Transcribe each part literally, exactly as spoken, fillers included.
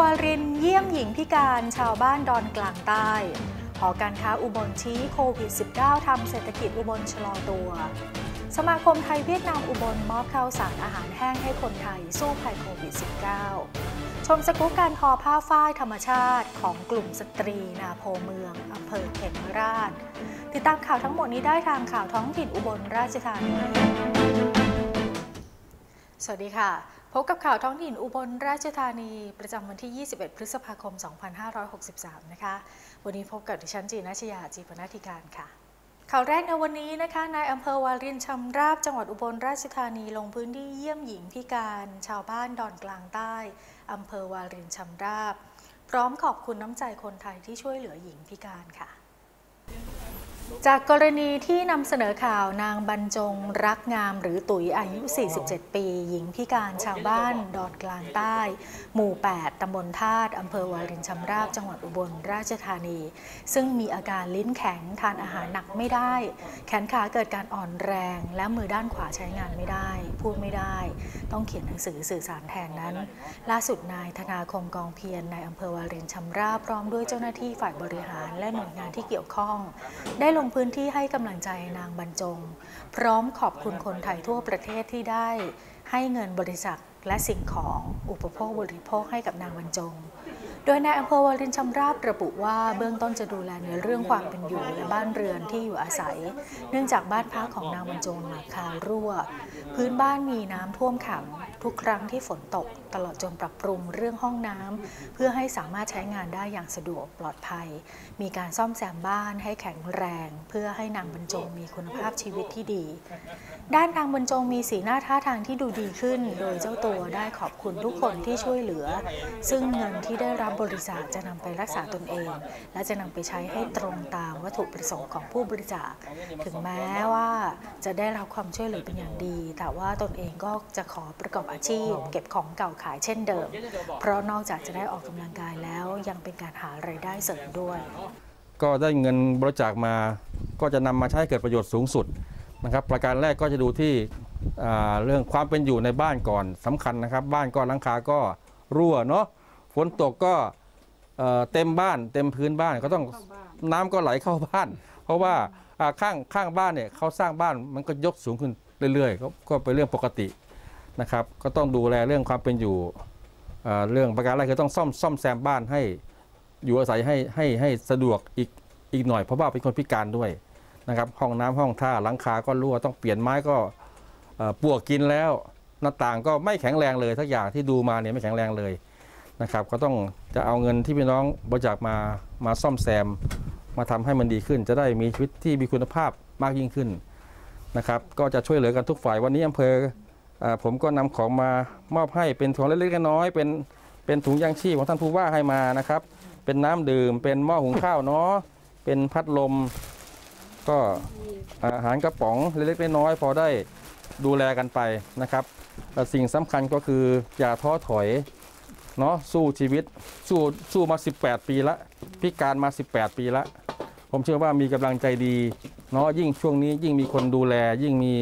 รินทร์เยี่ยมหญิงพิการชาวบ้านดอนกลางใต้หอการค้าอุบลชี้โควิด สิบเก้า ทำเศรษฐกิจอุบลชะลอตัวสมาคมไทยเวียดนามอุบลมอบข้าวสารอาหารแห้งให้คนไทยสู้ภัยโควิด สิบเก้า ชมสกู๊ปการทอผ้าฝ้ายธรรมชาติของกลุ่มสตรีนาโพเมืองอำเภอเขมราชติดตามข่าวทั้งหมดนี้ได้ทางข่าวท้องถิ่นอุบลราชธานีสวัสดีค่ะพบกับข่าวท้องถิ่นอุบลราชธานีประจำวันที่ ยี่สิบเอ็ด พฤษภาคม สองพันห้าร้อยหกสิบสาม นะคะวันนี้พบกับดิฉันจีนัชยาจีปนาธิการค่ะข่าวแรกในวันนี้นะคะนายอำเภอวารินชำราบจังหวัดอุบลราชธานีลงพื้นที่เยี่ยมหญิงพิการชาวบ้านดอนกลางใต้อำเภอวารินชำราบพร้อมขอบคุณน้ำใจคนไทยที่ช่วยเหลือหญิงพิการค่ะจากกรณีที่นำเสนอข่าวนางบรรจงรักงามหรือตุ๋ยอายุ สี่สิบเจ็ด ปีหญิงพิการชาวบ้านดอนกลางใต้หมู่ แปด ตำบลธาตุอำเภอวารินชำราบจังหวัดอุบลราชธานีซึ่งมีอาการลิ้นแข็งทานอาหารหนักไม่ได้แขนขาเกิดการอ่อนแรงและมือด้านขวาใช้งานไม่ได้พูดไม่ได้ต้องเขียนหนังสือสื่อสารแทนนั้นล่าสุดนายธนาคมกองเพียรในอำเภอวารินชำราบพร้อมด้วยเจ้าหน้าที่ฝ่ายบริหารและหน่วยงานที่เกี่ยวข้องได้ลงพื้นที่ให้กำลังใจนางบรรจงพร้อมขอบคุณคนไทยทั่วประเทศที่ได้ให้เงินบริจาคและสิ่งของอุปโภคบริโภคให้กับนางบรรจงโดยนายอำเภอวารินชำราบระบุว่าเบื้องต้นจะดูแลในเรื่องความเป็นอยู่และบ้านเรือนที่อยู่อาศัยเนื่องจากบ้านพักของนางบรรจงหลังคารั่วพื้นบ้านมีน้ำท่วมขังทุกครั้งที่ฝนตกตลอดจนปรับปรุงเรื่องห้องน้ำเพื่อให้สามารถใช้งานได้อย่างสะดวกปลอดภัยมีการซ่อมแซมบ้านให้แข็งแรงเพื่อให้นางบรรจงมีคุณภาพชีวิตที่ดีด้านนางบรรจงมีสีหน้าท่าทางที่ดูดีขึ้นโดยเจ้าตัวได้ขอบคุณทุกคนที่ช่วยเหลือซึ่งเงินที่ได้รับบริจาคจะนำไปรักษาตนเองและจะนำไปใช้ให้ตรงตามวัตถุประสงค์ของผู้บริจาคถึงแม้ว่าจะได้รับความช่วยเหลือเป็นอย่างดีแต่ว่าตนเองก็จะขอประกอบอาชีพเก็บของเก่าขายเช่นเดิมเพราะนอกจากจะได้ออกกำลังกายแล้วยังเป็นการหารายได้เสริมด้วยก็ได้เงินบริจาคมาก็จะนำมาใช้เกิดประโยชน์สูงสุดนะครับประการแรกก็จะดูที่เรื่องความเป็นอยู่ในบ้านก่อนสำคัญนะครับบ้านก็หลังคาก็รั่วเนาะฝนตกก็เต็มบ้านเต็มพื้นบ้านก็ต้องน้ำก็ไหลเข้าบ้านเพราะว่าข้างข้างบ้านเนี่ยเขาสร้างบ้านมันก็ยกสูงขึ้นเรื่อยๆก็เป็นเรื่องปกตินะครับก็ต้องดูแลเรื่องความเป็นอยู่เรื่องประการแรกคือต้องซ่อมซ่อมแซมบ้านให้อยู่อาศัยให้ให้ให้สะดวกอีกอีกหน่อยเพราะว่าเป็นคนพิการด้วยนะครับห้องน้ำห้องท่าหลังคาก็รั่วต้องเปลี่ยนไม้ก็ปลวกกินแล้วหน้าต่างก็ไม่แข็งแรงเลยทักอย่างที่ดูมาเนี่ยไม่แข็งแรงเลยนะครับก็ต้องจะเอาเงินที่พี่น้องบริจาคมามาซ่อมแซมมาทำให้มันดีขึ้นจะได้มีชีวิตที่มีคุณภาพมากยิ่งขึ้นนะครับก็จะช่วยเหลือกันทุกฝ่ายวันนี้อำเภอผมก็นำของมามอบให้เป็นของเล็กๆน้อยๆเป็นเป็นถุงยางชีพของท่านผู้ว่าให้มานะครับเป็นน้ำดื่มเป็นหม้อหุงข้าวเนาะเป็นพัดลมก็อาหารกระป๋องเล็กๆน้อยๆพอได้ดูแลกันไปนะครับสิ่งสำคัญก็คืออย่าท้อถอยเนาะสู้ชีวิตสู้สู้มาสิบแปดปีละพิการมาสิบแปดปีละผมเชื่อว่ามีกำลังใจดีเนาะยิ่งช่วงนี้ยิ่งมีคนดูแลยิ่งมี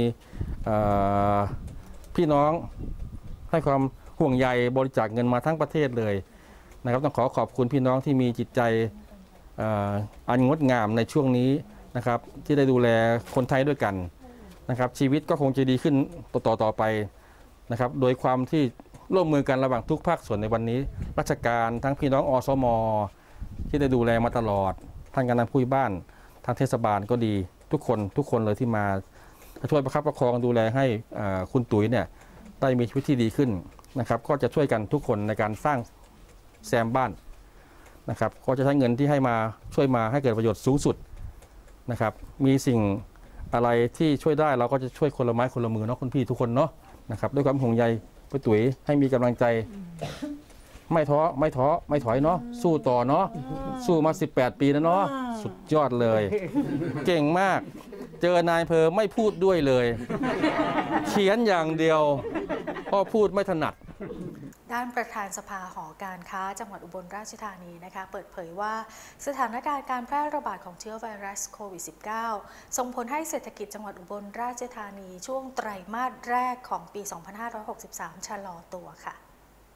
พี่น้องให้ความห่วงใยบริจาคเงินมาทั้งประเทศเลยนะครับต้องขอขอบคุณพี่น้องที่มีจิตใจอันงดงามในช่วงนี้นะครับที่ได้ดูแลคนไทยด้วยกันนะครับชีวิตก็คงจะดีขึ้นต่อต่อไปนะครับโดยความที่ร่วมมือกันระหว่างทุกภาคส่วนในวันนี้ราชการทั้งพี่น้องอสม.ที่ได้ดูแลมาตลอดท่านกำนันผู้ใหญ่บ้านทางเทศบาลก็ดีทุกคนทุกคนเลยที่มาช่วยประคับประคองดูแลให้คุณตุ๋ยเนี่ยได้มีชีวิตที่ดีขึ้นนะครับก็จะช่วยกันทุกคนในการสร้างแซมบ้านนะครับก็จะใช้เงินที่ให้มาช่วยมาให้เกิดประโยชน์สูงสุดนะครับมีสิ่งอะไรที่ช่วยได้เราก็จะช่วยคนละไม้คนละมือเนาะคุณพี่ทุกคนเนาะนะครับด้วยความห่วงใยพี่ตุ๋ยให้มีกำลังใจไม่ท้อไม่ท้อไม่ถอยเนาะสู้ต่อเนาะสู้มาสิบแปดปีนะเนาะสุดยอดเลยเก่งมากเจอนายอำเภอไม่พูดด้วยเลยเขียนอย่างเดียวเพราะพูดไม่ถนัดด้านประธานสภาหอการค้าจังหวัดอุบลราชธานีนะคะเปิดเผยว่าสถานการณ์การแพร่ระบาดของเชื้อไวรัสโควิด สิบเก้า ส่งผลให้เศรษฐกิจจังหวัดอุบลราชธานีช่วงไตรมาสแรกของปี สองพันห้าร้อยหกสิบสาม ชะลอตัวค่ะ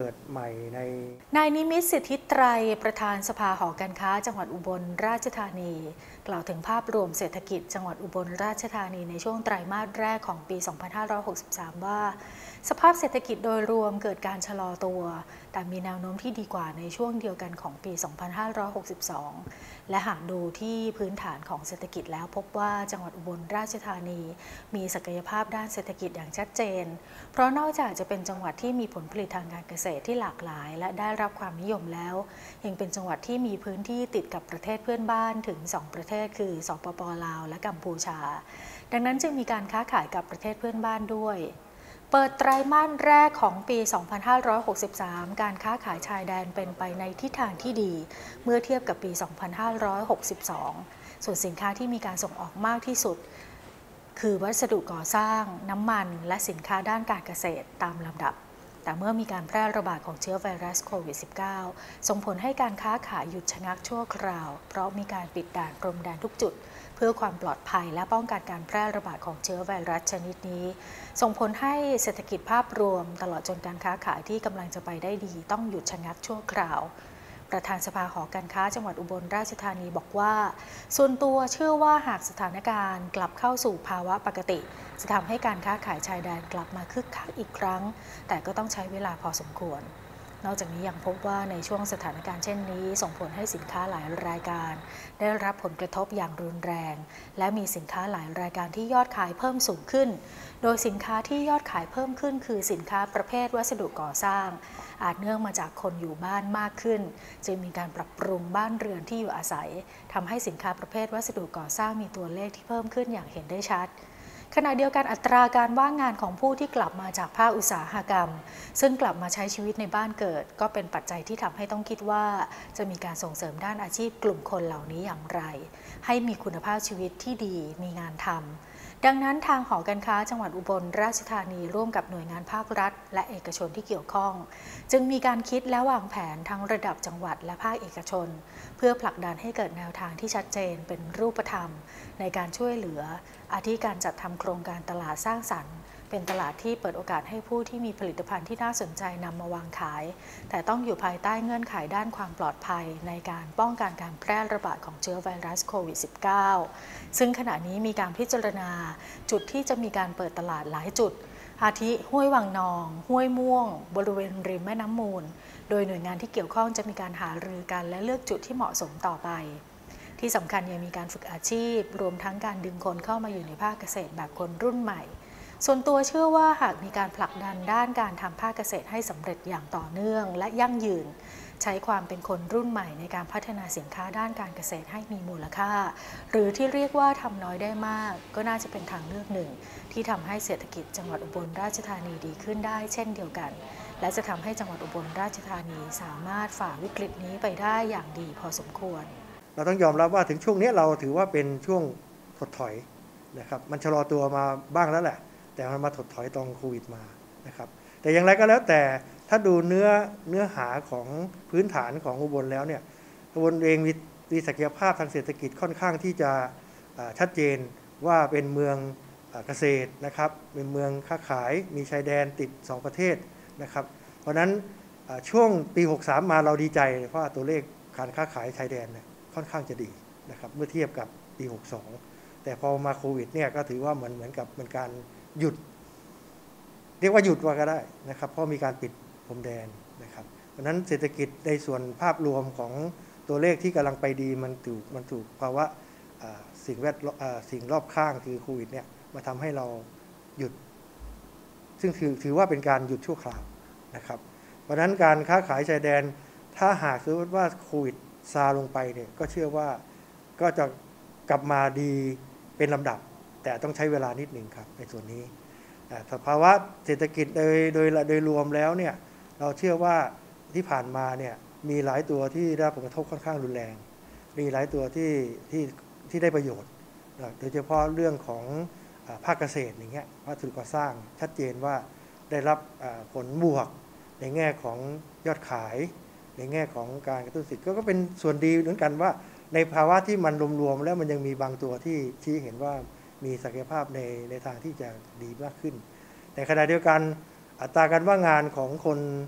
เปิดใหม่ในนายนิมิตรสิทธิไตรประธานสภาหอการค้าจังหวัดอุบลราชธานีกล่าวถึงภาพรวมเศรษฐกิจจังหวัดอุบลราชธานีในช่วงไตรมาสแรกของปี สองพันห้าร้อยหกสิบสาม ว่าสภาพเศรษฐกิจโดยรวมเกิดการชะลอตัวแต่มีแนวโน้มที่ดีกว่าในช่วงเดียวกันของปี สองพันห้าร้อยหกสิบสอง และหากดูที่พื้นฐานของเศรษฐกิจแล้วพบว่าจังหวัดอุบลราชธานีมีศักยภาพด้านเศรษฐกิจอย่างชัดเจนเพราะนอกจากจะเป็นจังหวัดที่มีผลผลิตทางการเกษตรที่หลากหลายและได้รับความนิยมแล้วยังเป็นจังหวัดที่มีพื้นที่ติดกับประเทศเพื่อนบ้านถึงสองประเทศคือสปป.ลาวและกัมพูชาดังนั้นจึงมีการค้าขายกับประเทศเพื่อนบ้านด้วยเปิดไตรมาสแรกของปี สองพันห้าร้อยหกสิบสาม การค้าขายชายแดนเป็นไปในทิศทางที่ดีเมื่อเทียบกับปี สองพันห้าร้อยหกสิบสอง ส่วนสินค้าที่มีการส่งออกมากที่สุดคือวัสดุก่อสร้างน้ำมันและสินค้าด้านการเกษตรตามลำดับแต่เมื่อมีการแพร่ระบาดของเชื้อไวรัสโควิด สิบเก้า ส่งผลให้การค้าขายหยุดชะงักชั่วคราวเพราะมีการปิดด่านพรมแดนทุกจุดเพื่อความปลอดภัยและป้องกันการแพร่ระบาดของเชื้อไวรัสชนิดนี้ส่งผลให้เศรษฐกิจภาพรวมตลอดจนการค้าขายที่กำลังจะไปได้ดีต้องหยุดชะงักชั่วคราวประธานสภาหอการค้าจังหวัดอุบลราชธานีบอกว่าส่วนตัวเชื่อว่าหากสถานการณ์กลับเข้าสู่ภาวะปกติจะทำให้การค้าขายชายแดนกลับมาคึกคักอีกครั้งแต่ก็ต้องใช้เวลาพอสมควรนอกจากนี้ยังพบว่าในช่วงสถานการณ์เช่นนี้ส่งผลให้สินค้าหลายรายการได้รับผลกระทบอย่างรุนแรงและมีสินค้าหลายรายการที่ยอดขายเพิ่มสูงขึ้นโดยสินค้าที่ยอดขายเพิ่มขึ้นคือสินค้าประเภทวัสดุก่อสร้างอาจเนื่องมาจากคนอยู่บ้านมากขึ้นจึงมีการปรับปรุงบ้านเรือนที่อยู่อาศัยทำให้สินค้าประเภทวัสดุก่อสร้างมีตัวเลขที่เพิ่มขึ้นอย่างเห็นได้ชัดขณะเดียวกันอัตราการว่างงานของผู้ที่กลับมาจากภาคอุตสาหกรรมซึ่งกลับมาใช้ชีวิตในบ้านเกิดก็เป็นปัจจัยที่ทำให้ต้องคิดว่าจะมีการส่งเสริมด้านอาชีพกลุ่มคนเหล่านี้อย่างไรให้มีคุณภาพชีวิตที่ดีมีงานทำดังนั้นทางหอการค้าจังหวัดอุบลราชธานีร่วมกับหน่วยงานภาครัฐและเอกชนที่เกี่ยวข้องจึงมีการคิดและวางแผนทั้งระดับจังหวัดและภาคเอกชนเพื่อผลักดันให้เกิดแนวทางที่ชัดเจนเป็นรูปธรรมในการช่วยเหลืออาทิการจัดทำโครงการตลาดสร้างสรรค์เป็นตลาดที่เปิดโอกาสให้ผู้ที่มีผลิตภัณฑ์ที่น่าสนใจนำมาวางขายแต่ต้องอยู่ภายใต้เงื่อนไขด้านความปลอดภัยในการป้องกันการแพร่ระบาดของเชื้อไวรัสโควิด สิบเก้า ซึ่งขณะนี้มีการพิจารณาจุดที่จะมีการเปิดตลาดหลายจุดอาทิห้วยวังนองห้วยม่วงบริเวณริมแม่น้ำมูลโดยหน่วยงานที่เกี่ยวข้องจะมีการหารือกันและเลือกจุดที่เหมาะสมต่อไปที่สำคัญยังมีการฝึกอาชีพรวมทั้งการดึงคนเข้ามาอยู่ในภาคเกษตรแบบคนรุ่นใหม่ส่วนตัวเชื่อว่าหากมีการผลักดันด้านการทำภาคเกษตรให้สำเร็จอย่างต่อเนื่องและยั่งยืนใช้ความเป็นคนรุ่นใหม่ในการพัฒนาสินค้าด้านการเกษตรให้มีมูลค่าหรือที่เรียกว่าทำน้อยได้มากก็น่าจะเป็นทางเลือกหนึ่งที่ทำให้เศรษฐกิจจังหวัดอุบลราชธานีดีขึ้นได้เช่นเดียวกันและจะทำให้จังหวัดอุบลราชธานีสามารถฝ่าวิกฤตนี้ไปได้อย่างดีพอสมควรเราต้องยอมรับว่าถึงช่วงนี้เราถือว่าเป็นช่วงถดถอยนะครับมันชะลอตัวมาบ้างแล้วแหละแต่มันมาถดถอยตอนโควิดมานะครับแต่อย่างไรก็แล้วแต่ถ้าดูเนื้อเนื้อหาของพื้นฐานของอุบลแล้วเนี่ยอุบลเองมีมีศักยภาพทางเศรษฐกิจค่อนข้างที่จะชัดเจนว่าเป็นเมืองเกษตรนะครับเป็นเมืองค้าขายมีชายแดนติดสองประเทศนะครับเพราะนั้นช่วงปีหกสิบสามมาเราดีใจเพราะตัวเลขการค้าขายชายแดนเนี่ยค่อนข้างจะดีนะครับเมื่อเทียบกับปีหกสิบสองแต่พอมาโควิดเนี่ยก็ถือว่าเหมือนเหมือนกับเป็นการหยุดเรียกว่าหยุดว่าก็ได้นะครับเพราะมีการปิดพรมแดนนะครับเพราะนั้นเศรษฐกิจในส่วนภาพรวมของตัวเลขที่กำลังไปดีมันถูกมันถูกภาวะสิ่งแวดสิ่งรอบข้างคือโควิดเนี่ยมาทำให้เราหยุดซึ่งถือถือว่าเป็นการหยุดชั่วคราวนะครับเพราะนั้นการค้าขายชายแดนถ้าหากสมมติว่าโควิดซาลงไปเนี่ยก็เชื่อว่าก็จะกลับมาดีเป็นลำดับแต่ต้องใช้เวลานิดหนึ่งครับในส่วนนี้สภาวะเศรษฐกิจโดยโดยโดยรวมแล้วเนี่ยเราเชื่อว่าที่ผ่านมาเนี่ยมีหลายตัวที่ได้ผลกระทบค่อนข้างรุนแรงมีหลายตัวที่ที่ที่ได้ประโยชน์โดยเฉพาะเรื่องของภาคเกษตรอย่างเงี้ยวัสดุก่อสร้างชัดเจนว่าได้รับผลบวกในแง่ของยอดขายในแง่ของการกระตุ้นเศรษฐกิจก็เป็นส่วนดีเหมือนกันว่าในภาวะที่มันรวมๆแล้วมันยังมีบางตัวที่ชี้เห็นว่ามีศักยภาพในในทางที่จะดีมากขึ้นแต่ขณะเดียวกันอัตราการว่างงานของคนท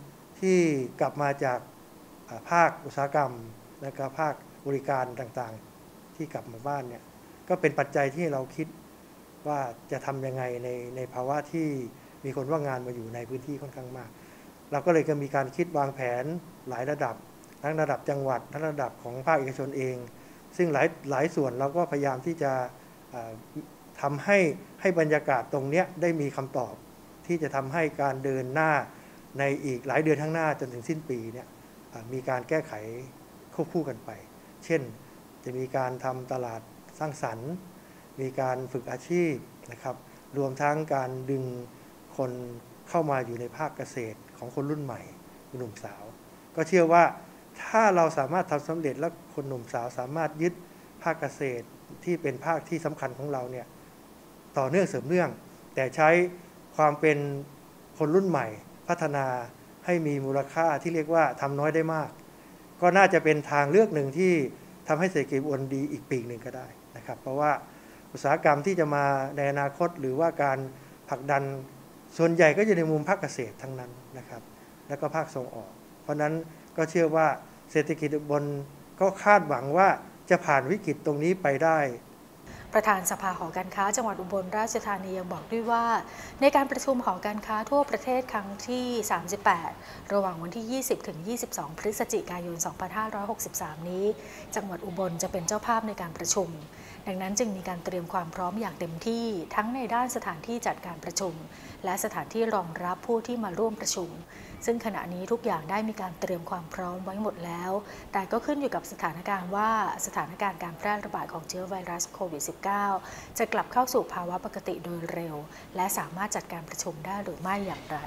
ที่กลับมาจากภาคอุตสาหกรรมและก็ภาคบริการต่างๆที่กลับมาบ้านเนี่ยก็เป็นปัจจัยที่เราคิดว่าจะทำยังไงในในภาวะที่มีคนว่างงานมาอยู่ในพื้นที่ค่อนข้างมากเราก็เลยก็มีการคิดวางแผนหลายระดับทั้งระดับจังหวัดทั้งระดับของภาคเอกชนเองซึ่งหลายหลายส่วนเราก็พยายามที่จะทำให้ให้บรรยากาศตรงนี้ได้มีคำตอบที่จะทำให้การเดินหน้าในอีกหลายเดือนข้างหน้าจนถึงสิ้นปีเนี่ยมีการแก้ไขควบคู่กันไปเช่นจะมีการทำตลาดสร้างสรรค์มีการฝึกอาชีพนะครับรวมทั้งการดึงคนเข้ามาอยู่ในภาคเกษตรของคนรุ่นใหม่หนุ่มสาวก็เชื่อว่าถ้าเราสามารถทำสำเร็จและคนหนุ่มสาวสามารถยึดภาคเกษตรที่เป็นภาคที่สำคัญของเราเนี่ยต่อเนื่องเสริมเนื่องแต่ใช้ความเป็นคนรุ่นใหม่พัฒนาให้มีมูลค่าที่เรียกว่าทำน้อยได้มากก็น่าจะเป็นทางเลือกหนึ่งที่ทำให้เศรษฐกิจวนดีอีกปีหนึ่งก็ได้นะครับเพราะว่าอุตสาหกรรมที่จะมาในอนาคตหรือว่าการผลักดันส่วนใหญ่ก็อยู่ในมุมภาคเกษตรทั้งนั้นนะครับแล้วก็ภาคส่งออกเพราะนั้นก็เชื่อว่าเศรษฐกิจบนก็คาดหวังว่าจะผ่านวิกฤตตรงนี้ไปได้ประธานสภาหอการค้าจังหวัดอุบลราชธานียังบอกด้วยว่าในการประชุมหอการค้าทั่วประเทศครั้งที่สามสิบแปดระหว่างวันที่ ยี่สิบถึงยี่สิบสอง พฤศจิกายน สองพันห้าร้อยหกสิบสาม นี้จังหวัดอุบลจะเป็นเจ้าภาพในการประชุมดังนั้นจึงมีการเตรียมความพร้อมอย่างเต็มที่ทั้งในด้านสถานที่จัดการประชุมและสถานที่รองรับผู้ที่มาร่วมประชุมซึ่งขณะนี้ทุกอย่างได้มีการเตรียมความพร้อมไว้หมดแล้วแต่ก็ขึ้นอยู่กับสถานการณ์ว่าสถานการณ์การแพร่ระบาดของเชื้อไวรัสโควิด สิบเก้า จะกลับเข้าสู่ภาวะปกติโดยเร็วและสามารถจัดการประชุมได้หรือไม่อย่างไร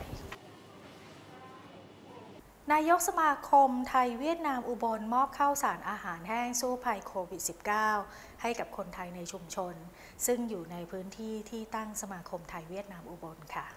นายกสมาคมไทยเวียดนามอุบลมอบข้าวสารอาหารแห้งสู้ภัยโควิด สิบเก้า ให้กับคนไทยในชุมชนซึ่งอยู่ในพื้นที่ที่ตั้งสมาคมไทยเวียดนามอุบลค่ะ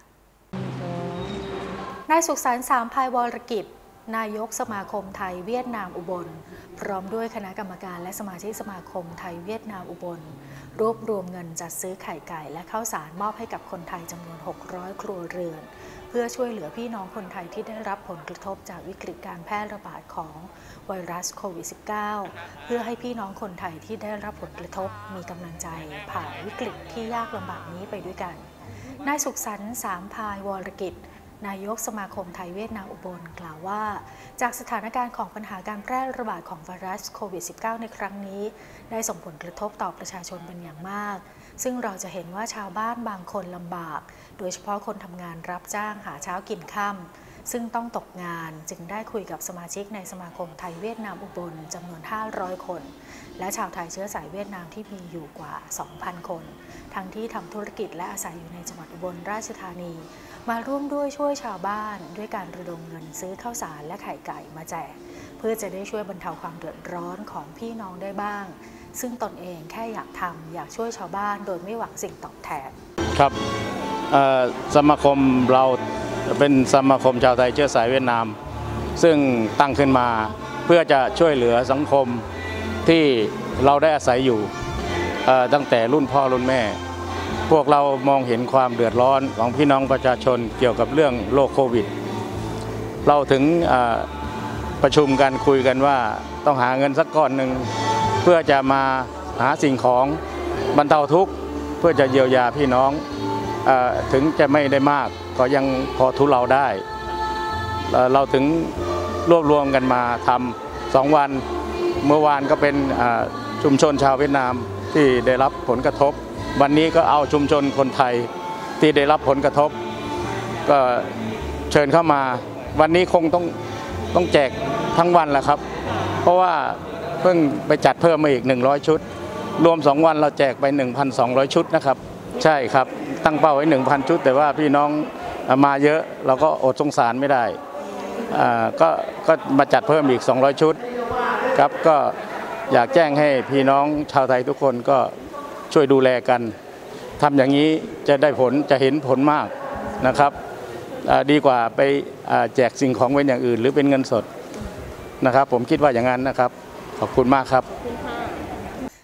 นายสุขสันต์สามพายวรกิจนายกสมาคมไทยเวียดนามอุบลพร้อมด้วยคณะกรรมการและสมาชิกสมาคมไทยเวียดนามอุบลรวบรวมเงินจัดซื้อไข่ไก่และข้าวสารมอบให้กับคนไทยจำนวนหกร้อยครัวเรือนเพื่อช่วยเหลือพี่น้องคนไทยที่ได้รับผลกระทบจากวิกฤตการแพร่ระบาดของไวรัสโควิด สิบเก้า เพื่อให้พี่น้องคนไทยที่ได้รับผลกระทบมีกำลังใจผ่านวิกฤตที่ยากลำบากนี้ไปด้วยกันนายสุขสันต์สามพายวรกิจนายกสมาคมไทยเวียดนามอุบลกล่าวว่าจากสถานการณ์ของปัญหาการแพร่ระบาดของไวรัสโควิด สิบเก้า ในครั้งนี้ได้ส่งผลกระทบต่อประชาชนเป็นอย่างมากซึ่งเราจะเห็นว่าชาวบ้านบางคนลำบากโดยเฉพาะคนทำงานรับจ้างหาเช้ากินค่ำซึ่งต้องตกงานจึงได้คุยกับสมาชิกในสมาคมไทยเวียดนามอุบลจำนวนห้าร้อยคนและชาวไทยเชื้อสายเวียดนามที่มีอยู่กว่า สองพัน คนทั้งที่ทำธุรกิจและอาศัยอยู่ในจังหวัดอุบลราชธานีมาร่วมด้วยช่วยชาวบ้านด้วยการระดมเงินซื้อข้าวสารและไข่ไก่มาแจกเพื่อจะได้ช่วยบรรเทาความเดือดร้อนของพี่น้องได้บ้างซึ่งตนเองแค่อยากทำอยากช่วยชาวบ้านโดยไม่หวังสิ่งตอบแทนครับสมาคมเราเป็นสมาคมชาวไทยเชื้อสายเวียดนามซึ่งตั้งขึ้นมาเพื่อจะช่วยเหลือสังคมที่เราได้อาศัยอยู่ตั้งแต่รุ่นพ่อรุ่นแม่พวกเรามองเห็นความเดือดร้อนของพี่น้องประชาชนเกี่ยวกับเรื่องโรคโควิดเราถึงประชุมกันคุยกันว่าต้องหาเงินสักก้อนหนึ่งเพื่อจะมาหาสิ่งของบรรเทาทุกข์เพื่อจะเยียวยาพี่น้องถึงจะไม่ได้มากก็ยังพอทุเลาได้เราถึงรวบรวมกันมาทำสองวันเมื่อวานก็เป็นชุมชนชาวเวียดนามที่ได้รับผลกระทบวันนี้ก็เอาชุมชนคนไทยที่ได้รับผลกระทบก็เชิญเข้ามาวันนี้คงต้องต้องแจกทั้งวันแหละครับเพราะว่าเพิ่งไปจัดเพิ่มมาอีกหนึ่งร้อยชุดรวมสองวันเราแจกไป หนึ่งพันสองร้อย ชุดนะครับใช่ครับตั้งเป้าไว้ หนึ่งพัน ชุดแต่ว่าพี่น้องมาเยอะเราก็อดสงสารไม่ได้ก็ก็มาจัดเพิ่มอีกสองร้อยชุดครับก็อยากแจ้งให้พี่น้องชาวไทยทุกคนก็ช่วยดูแลกันทำอย่างนี้จะได้ผลจะเห็นผลมากนะครับดีกว่าไปแจกสิ่งของเป็นอย่างอื่นหรือเป็นเงินสดนะครับผมคิดว่าอย่างนั้นนะครับขอบคุณมากครับ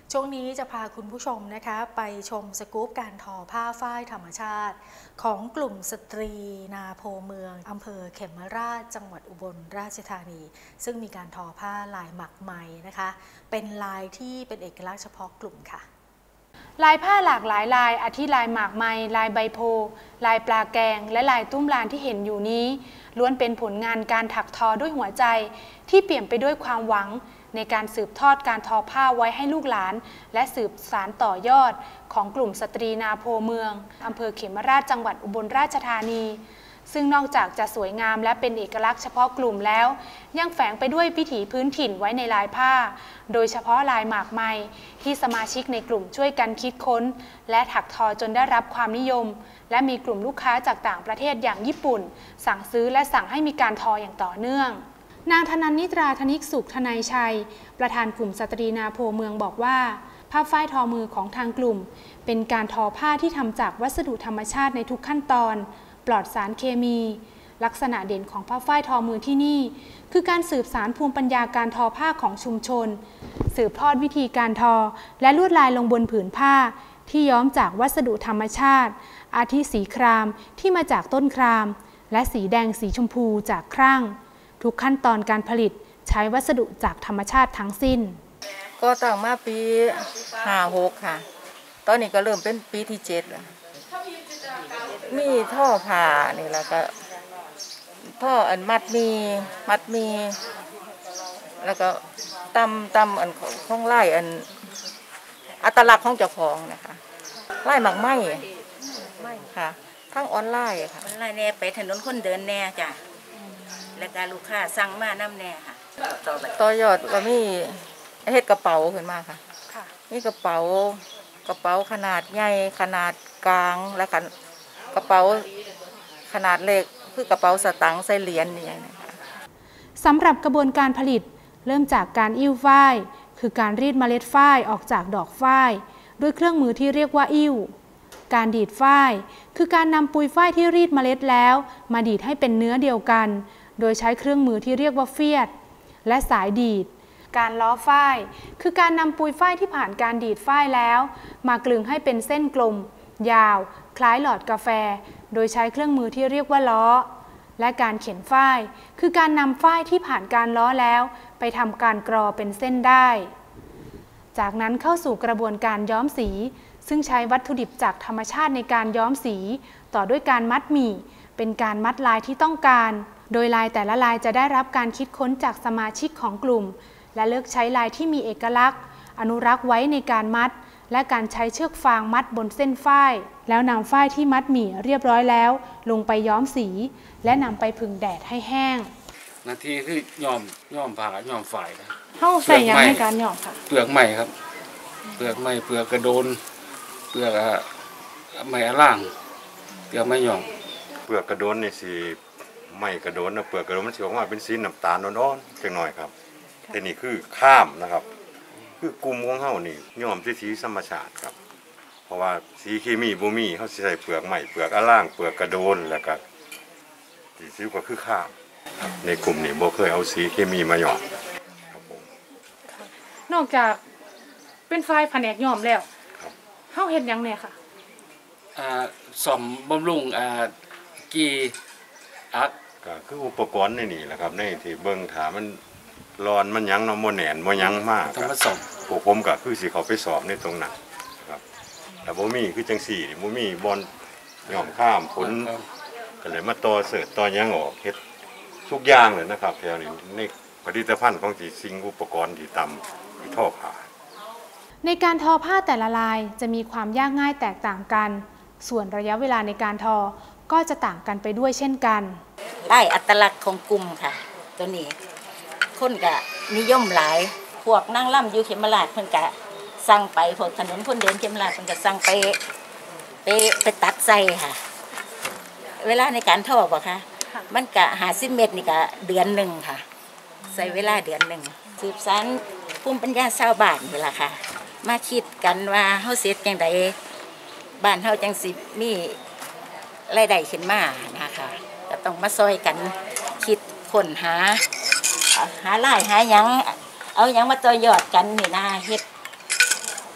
ช่วงนี้จะพาคุณผู้ชมนะคะไปชมสกู๊ปการทอผ้าฝ้ายธรรมชาติของกลุ่มสตรีนาโพเมืองอำเภอเขมราชจังหวัดอุบลราชธานี ซึ่งมีการทอผ้าลายหมักไหมนะคะเป็นลายที่เป็นเอกลักษณ์เฉพาะกลุ่มค่ะลายผ้าหลากหลายลายอาทิลายหมากไหมลายใบโพลายปลาแกงและลายตุ้มลานที่เห็นอยู่นี้ล้วนเป็นผลงานการถักทอด้วยหัวใจที่เปี่ยมไปด้วยความหวังในการสืบทอดการทอผ้าไว้ให้ลูกหลานและสืบสานต่อยอดของกลุ่มสตรีนาโพเมืองอำเภอเขมราชจังหวัดอุบลราชธานีซึ่งนอกจากจะสวยงามและเป็นเอกลักษณ์เฉพาะกลุ่มแล้วยังแฝงไปด้วยวิถีพื้นถิ่นไว้ในลายผ้าโดยเฉพาะลายหมากไหมที่สมาชิกในกลุ่มช่วยกันคิดค้นและถักทอจนได้รับความนิยมและมีกลุ่มลูกค้าจากต่างประเทศอย่างญี่ปุ่นสั่งซื้อและสั่งให้มีการทออย่างต่อเนื่องนางธนันนิตราธนิกสุขทนายชัยประธานกลุ่มสตรีนาโพเมืองบอกว่าผ้าฝ้ายทอมือของทางกลุ่มเป็นการทอผ้าที่ทำจากวัสดุธรรมชาติในทุกขั้นตอนปลอดสารเคมีลักษณะเด่นของผ้าฝ้ายทอมือที่นี่คือการสืบสานภูมิปัญญาการทอผ้าของชุมชนสืบทอดวิธีการทอและลวดลายลงบนผืนผ้าที่ย้อมจากวัสดุธรรมชาติอาทิสีครามที่มาจากต้นครามและสีแดงสีชมพูจากครั่งทุกขั้นตอนการผลิตใช้วัสดุจากธรรมชาติทั้งสิ้นก็ตั้งมาปีห้าหกค่ะตอนนี้ก็เริ่มเป็นปีที่เจ็ดแล้วมีท่อผ่านี่แหละก็ท่ออันมัดมีมัดมีแล้วก็ตำตำอันของไล่อันอัตลักษณ์ของเจ้าของนะคะไล่หมักไหมไม่ค่ะทั้งออนไลน์ค่ะออนไลน์แน่ไปถนนคนเดินแน่จ้ะและการลูกค้าสั่งมาน้ำแน่ค่ะต่อยอดก็มีเฮ็ดกระเป๋าขึ้นมาค่ะนี่กระเป๋ากระเป๋าขนาดใหญ่ขนาดกลางและกันกระเป๋าขนาดเล็กคือกระเป๋าสตางค์ใส่เหรียญนี่นะคะสำหรับกระบวนการผลิตเริ่มจากการอิ่วฝ้ายคือการรีดเมล็ดฝ้ายออกจากดอกฝ้ายด้วยเครื่องมือที่เรียกว่าอิ่วการดีดฝ้ายคือการนำปุยฝ้ายที่รีดเมล็ดแล้วมาดีดให้เป็นเนื้อเดียวกันโดยใช้เครื่องมือที่เรียกว่าเฟียดและสายดีดการล้อฝ้ายคือการนำปุยฝ้ายที่ผ่านการดีดฝ้ายแล้วมากลึงให้เป็นเส้นกลมยาวคล้ายหลอดกาแฟโดยใช้เครื่องมือที่เรียกว่าล้อและการเข็นฝ้ายคือการนำฝ้ายที่ผ่านการล้อแล้วไปทำการกรอเป็นเส้นได้จากนั้นเข้าสู่กระบวนการย้อมสีซึ่งใช้วัตถุดิบจากธรรมชาติในการย้อมสีต่อด้วยการมัดหมี่เป็นการมัดลายที่ต้องการโดยลายแต่ละลายจะได้รับการคิดค้นจากสมาชิกของกลุ่มและเลือกใช้ลายที่มีเอกลักษณ์อนุรักษ์ไว้ในการมัดและการใช้เชือกฟางมัดบนเส้นฝ้ายแล้วนำฝ้ายที่มัดหมี่เรียบร้อยแล้วลงไปย้อมสีและนำไปผึ่งแดดให้แห้งนาทีคือย่อมย่อมผ่าย่อมฝ่ายนะเข้าใส่ยังในการย่อมค่ะเปลือกไม้ครับเปลือกไม้เปลือกกระโดนเปลือกไม้ล่างเปลือกไม้ย่อมเปลือกกระโดนนี่สิไม้กระโดนนะเปลือกกระโดนมันสิออกมาเป็นสีน้ำตาลอ่อนๆจังหน่อยครับแต่นี่คือข้ามนะครับคือกลุ่มของเฮานี่ย้อมสีธรรมชาติครับเพราะว่าสีเคมีบ่มีเฮาสิใส่เปลือกไม้เปลือกอะล่างเปลือกกระโดนแล้วก็สีก็คือข้ามในกลุ่มนี้บ่เคยเอาสีเคมีมาย้อมครับผมนอกจากเป็นฝ้ายแผนกย้อมแล้วเฮาเฮ็ดหยังแน่ค่ะอ่าซ่อมบำรุงอ่ากี่อักก็คืออุปกรณ์ในนี่แหละครับในที่เบิ่งถามันร้อนมันยังเนาะบ่แน่นบ่ยังมากต้องมาสอบพวกผมก็คือสิเขาไปสอบในตรงนั้นครับแต่บ่มีคือจังซี่นี่บ่มีบอลย่อมข้ามผลก็เลยมาต่อเสิร์ชต่อยังออกเฮ็ดทุกอย่างเลยนะครับแถวนี้ในผลิตภัณฑ์ของที่สิ่งอุปกรณ์ที่ตำที่ทอผ้าในการทอผ้าแต่ละลายจะมีความยากง่ายแตกต่างกันส่วนระยะเวลาในการทอก็จะต่างกันไปด้วยเช่นกันลายอัตลักษณ์ของกลุ่มค่ะตัวนี้คนก็นิยมหลายพวกนางล่ำอยู่เขมราชเพิ่นก็สั่งไปพวกถนนคนเดินเขมราชเพิ่นก็สั่งไปไปไปตัดใส่ค่ะเวลาในการทอบ่คะมันก็ห้าสิบเมตรนี่ก็เดือนหนึ่งค่ะใส่เวลาเดือนหนึ่งสืบสานภูมิปัญญาชาวบ้านนี่ล่ะค่ะมาคิดกันว่าเฮาเสร็จจังไดบ้านเฮาจังสิมีรายได้ขึ้นมานะคะก็ต้องมาซอยกันคิดค้นหาหาลายหาหยังเอาหยังมาต่อยอดกันนี่นะเฮ็ด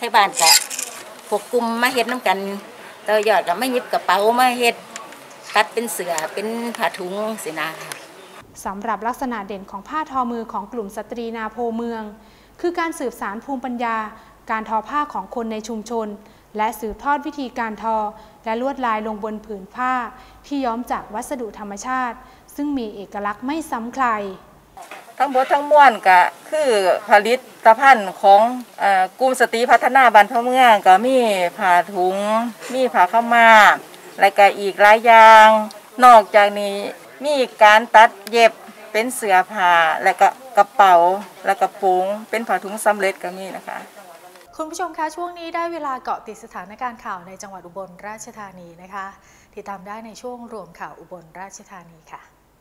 ให้บ้านกะพวกกลุ่มมาเฮ็ดน้ำกันต่อยอดกับไม่ยิบกระเป๋ามาเฮ็ดตัดเป็นเสื้อเป็นผ้าถุงสินะค่ะสำหรับลักษณะเด่นของผ้าทอมือของกลุ่มสตรีนาโพเมืองคือการสืบสานภูมิปัญญาการทอผ้าของคนในชุมชนและสืบทอดวิธีการทอและลวดลายลงบนผืนผ้าที่ย้อมจากวัสดุธรรมชาติซึ่งมีเอกลักษณ์ไม่ซ้ำใครทั้งหมดทั้งมวลก็คือผลิตภัณฑ์ของกลุ่มสตรีพัฒนาบ้านพ่อเมืองก็มีผ้าถุงมีผ้าขาวม้าและก็อีกหลายอย่างนอกจากนี้มีการตัดเย็บเป็นเสื้อผ้าและก็กระเป๋าและกระโปรงเป็นผ้าถุงสำเร็จก็มีนะคะคุณผู้ชมคะช่วงนี้ได้เวลาเกาะติดสถานการณ์ข่าวในจังหวัดอุบลราชธานีนะคะติดตามได้ในช่วงรวมข่าวอุบลราชธานีค่ะ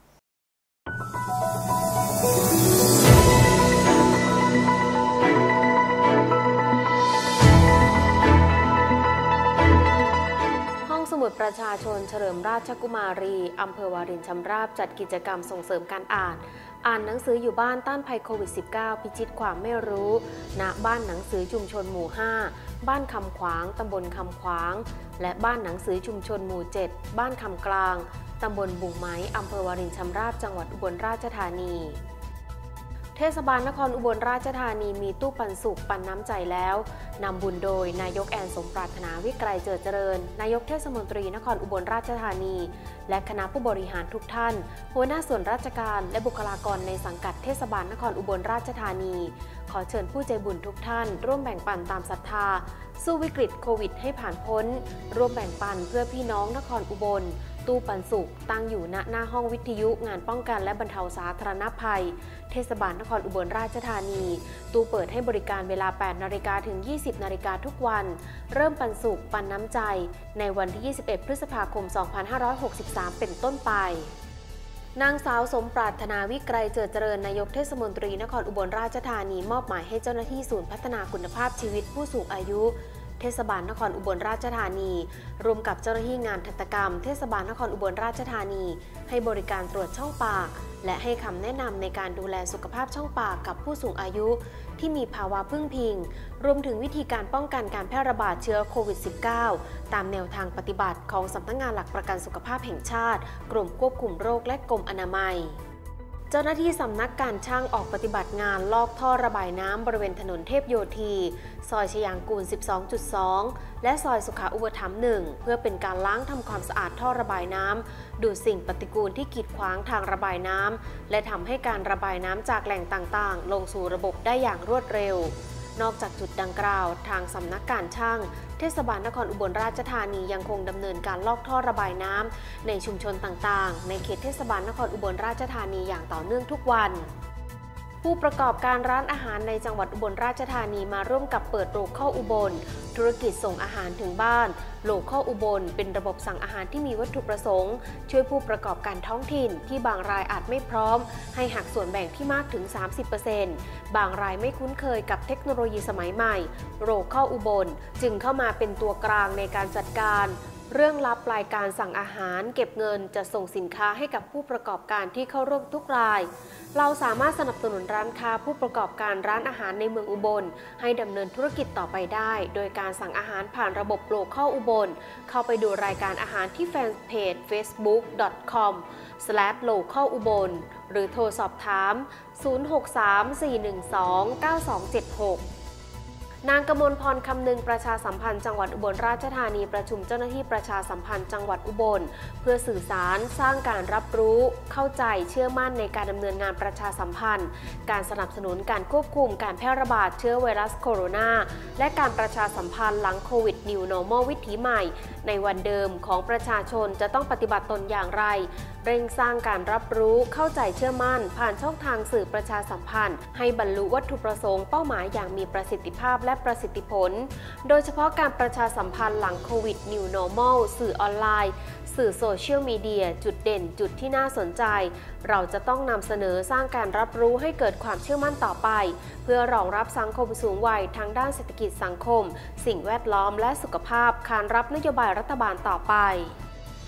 ห้องสมุดประชาชนเฉลิมราชกุมารีอำเภอวารินชำราบจัดกิจกรรมส่งเสริมการอ่านอ่านหนังสืออยู่บ้านต้านภัยโควิด สิบเก้า พิชิตความไม่รู้ณบ้านหนังสือชุมชนหมู่ห้าบ้านคำขวางตำบลคำขวางและบ้านหนังสือชุมชนหมู่เจ็ดบ้านคำกลางตำบลบุงไม้อำเภอวารินชำราบจังหวัดอุบลราชธานีเทศบาลนครอุบลราชธานีมีตู้ปันสุกปันน้ำใจแล้วนำบุญโดยนายกแอนสมปรารถนาวิไกรเจิดเจริญนายกเทศมนตรีนครอุบลราชธานีและคณะผู้บริหารทุกท่านหัวหน้าส่วนราชการและบุคลากรในสังกัดเทศบาลนครอุบลราชธานีขอเชิญผู้ใจบุญทุกท่านร่วมแบ่งปันตามศรัทธาสู้วิกฤตโควิดให้ผ่านพ้นร่วมแบ่งปันเพื่อพี่น้องนครอุบลตู้ปันสุกตั้งอยู่ณหน้าห้องวิทยุงานป้องกันและบรรเทาสาธารณภัยเทศบาลนครอุบลราชธานีตู้เปิดให้บริการเวลา แปดนาฬิกา ถึง ยี่สิบนาฬิกาทุกวันเริ่มปันสุกปันน้ำใจในวันที่ ยี่สิบเอ็ด พฤษภาคม สองพันห้าร้อยหกสิบสาม เป็นต้นไปนางสาวสมปรารถนาวิไกรเจิดเจริญนายกเทศมนตรีนครอุบลราชธานีมอบหมายให้เจ้าหน้าที่ศูนย์พัฒนาคุณภาพชีวิตผู้สูงอายุเทศบาลนครอุบลราชธานีรวมกับเจ้าหน้าที่งานทันตกรรมเทศบาลนครอุบลราชธานีให้บริการตรวจช่องปากและให้คำแนะนำในการดูแลสุขภาพช่องปากกับผู้สูงอายุที่มีภาวะพึ่งพิงรวมถึงวิธีการป้องกันการแพร่ระบาดเชื้อโควิด สิบเก้า ตามแนวทางปฏิบัติของสำนักงานหลักประกันสุขภาพแห่งชาติกรมควบคุมโรคและกรมอนามัยเจ้าหน้าที่สำนักการช่างออกปฏิบัติงานลอกท่อระบายน้ำบริเวณถนนเทพโยธีซอยชยางกูล สิบสองจุดสอง และซอยสุขาอุปถัมภ์หนึ่งเพื่อเป็นการล้างทำความสะอาดท่อระบายน้ำดูดสิ่งปฏิกูลที่กีดขวางทางระบายน้ำและทำให้การระบายน้ำจากแหล่งต่างๆลงสู่ระบบได้อย่างรวดเร็วนอกจากจุดดังกล่าวทางสำนักการช่างเทศบาลนครอุบลราชธานียังคงดำเนินการลอกท่อระบายน้ำในชุมชนต่างๆในเขตเทศบาลนครอุบลราชธานีอย่างต่อเนื่องทุกวันผู้ประกอบการร้านอาหารในจังหวัดอุบลราชธานีมาร่วมกับเปิดโลคอลอุบลธุรกิจส่งอาหารถึงบ้านโลคอลอุบลเป็นระบบสั่งอาหารที่มีวัตถุประสงค์ช่วยผู้ประกอบการท้องถิ่นที่บางรายอาจไม่พร้อมให้หักส่วนแบ่งที่มากถึง สามสิบเปอร์เซ็นต์ บางรายไม่คุ้นเคยกับเทคโนโลยีสมัยใหม่โลคอลอุบลจึงเข้ามาเป็นตัวกลางในการจัดการเรื่องรับรายการสั่งอาหารเก็บเงินจะส่งสินค้าให้กับผู้ประกอบการที่เข้าร่วมทุกรายเราสามารถสนับสนุนร้านค้าผู้ประกอบการร้านอาหารในเมืองอุบลให้ดำเนินธุรกิจต่อไปได้โดยการสั่งอาหารผ่านระบบโลคอลอุบลเข้าไปดูรายการอาหารที่แฟนเพจ เฟซบุ๊ก ดอท คอม สแลช โลคอลอุบล หรือโทรสอบถาม ศูนย์ หก สาม สี่ หนึ่ง สอง เก้า สอง เจ็ด หกนางกมลพรคำนึงประชาสัมพันธ์จังหวัดอุบลราชธานีประชุมเจ้าหน้าที่ประชาสัมพันธ์จังหวัดอุบลเพื่อสื่อสารสร้างการรับรู้เข้าใจเชื่อมั่นในการดำเนินงานประชาสัมพันธ์การสนับสนุนการควบคุมการแพร่ระบาดเชื้อไวรัสโคโรนาและการประชาสัมพันธ์หลังโควิด New Normal วิถีใหม่ในวันเดิมของประชาชนจะต้องปฏิบัติตนอย่างไรเร่งสร้างการรับรู้เข้าใจเชื่อมั่นผ่านช่องทางสื่อประชาสัมพันธ์ให้บรรลุวัตถุประสงค์เป้าหมายอย่างมีประสิทธิภาพและประสิทธิผลโดยเฉพาะการประชาสัมพันธ์หลังโควิด New Normal สื่อออนไลน์สื่อโซเชียลมีเดียจุดเด่นจุดที่น่าสนใจเราจะต้องนำเสนอสร้างการรับรู้ให้เกิดความเชื่อมั่นต่อไปเพื่อรองรับสังคมสูงวัยทางด้านเศรษฐกิจสังคมสิ่งแวดล้อมและสุขภาพขานรับนโยบายรัฐบาลต่อไป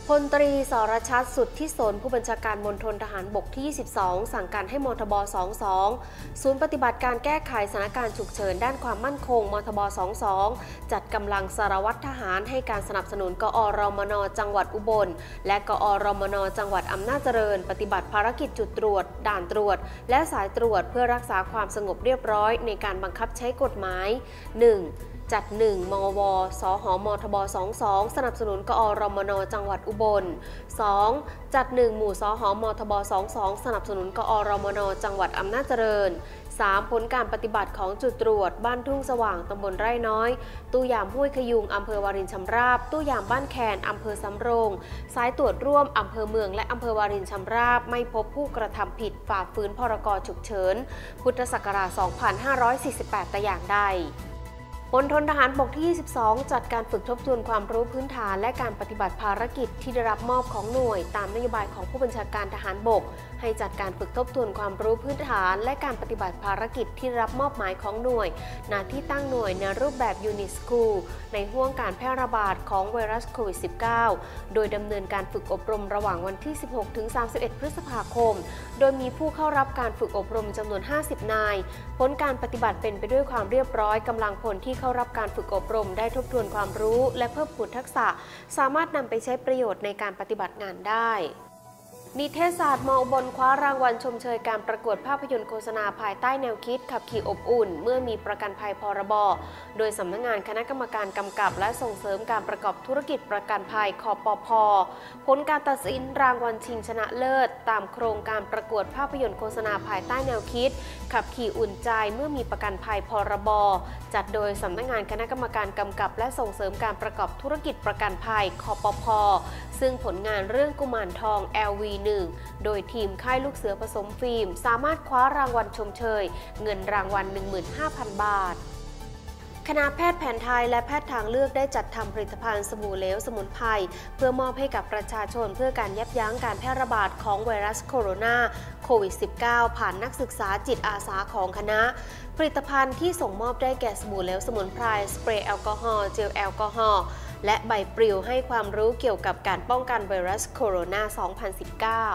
พลตรีสรชัดสุทธิสนผู้บัญชาการมณฑลทหารบกที่ ยี่สิบสอง สั่งการให้มทบ สองสิบสอง ศูนย์ปฏิบัติการแก้ไขสถานการณ์ฉุกเฉินด้านความมั่นคงมทบ สองสิบสอง จัดกำลังสารวัตรทหารให้การสนับสนุนกอรมนจังหวัดอุบลและกอรมนจังหวัดอำนาจเจริญปฏิบัติภารกิจจุดตรวจด่านตรวจและสายตรวจเพื่อรักษาความสงบเรียบร้อยในการบังคับใช้กฎหมาย หนึ่งจัด หนึ่ง มว สหมทบ สองสิบสอง สนับสนุนกอรมนจังหวัดอุบล สอง จัด หนึ่ง หมู่สหมทบ สองสิบสอง สนับสนุนกอรมนจังหวัดอำนาจเจริญ สาม ผลการปฏิบัติของจุดตรวจบ้านทุ่งสว่างตำบลไร่น้อยตู้ยามห้วยขยุงอำเภอวารินชำราบตู้ยามบ้านแคนอำเภอสำโรงสายตรวจร่วมอำเภอเมืองและอำเภอวารินชำราบไม่พบผู้กระทำผิดฝ่าฝืนพรกฉุกเฉินพุทธศักราช สองพันห้าร้อยสี่สิบแปด แต่อย่างใดมณฑลทหารบกที่ ยี่สิบสอง จัดการฝึกทบทวนความรู้พื้นฐานและการปฏิบัติภารกิจที่ได้รับมอบของหน่วยตามนโยบายของผู้บัญชาการทหารบกให้จัดการฝึกทบทวนความรู้พื้นฐานและการปฏิบัติภารกิจที่ได้รับมอบหมายของหน่วยณที่ตั้งหน่วยในรูปแบบยูนิสคูลในห่วงการแพร่ระบาดของไวรัสโควิด สิบเก้า โดยดำเนินการฝึกอบรมระหว่างวันที่ สิบหกถึงสามสิบเอ็ด พฤษภาคมโดยมีผู้เข้ารับการฝึกอบรมจำนวน ห้าสิบ นายผลการปฏิบัติเป็นไปด้วยความเรียบร้อยกำลังพลที่เข้ารับการฝึกอบรมได้ทบทวนความรู้และเพิ่มพูนทักษะสามารถนำไปใช้ประโยชน์ในการปฏิบัติงานได้นิเทศศาสตร์มอุบลคว้ารางวัลชมเชยการประกวดภาพยนตร์โฆษณาภายใต้แนวคิดขับขี่อบอุ่นเมื่อมีประกันภัยพรบโดยสำนักงานคณะกรรมการกำกับและส่งเสริมการประกอบธุรกิจประกันภัยคปภ.ผลการตัดสินรางวัลชิงชนะเลิศตามโครงการประกวดภาพยนตร์โฆษณาภายใต้แนวคิดขับขี่อุ่นใจเมื่อมีประกันภัยพรบจัดโดยสำนักงานคณะกรรมการกำกับและส่งเสริมการประกอบธุรกิจประกันภัยคปภ.ซึ่งผลงานเรื่องกุมารทอง แอล วี หนึ่ง โดยทีมค่ายลูกเสือผสมฟิล์มสามารถคว้ารางวัลชมเชยเงินรางวัล หนึ่งหมื่นห้าพัน บาทคณะแพทย์แผนไทยและแพทย์ทางเลือกได้จัดทำผลิตภัณฑ์สบู่เหลวสมุนไพรเพื่อมอบให้กับประชาชนเพื่อการยับยั้งการแพร่ระบาดของไวรัสโคโรนาโควิด สิบเก้า ผ่านนักศึกษาจิตอาสาของคณะผลิตภัณฑ์ที่ส่งมอบได้แก่สบู่เหลวสมุนไพรสเปรย์แอลกอฮอล์เจลแอลกอฮอล์และใบปลิวให้ความรู้เกี่ยวกับการป้องกันไวรัสโคโรนา สองพันสิบเก้า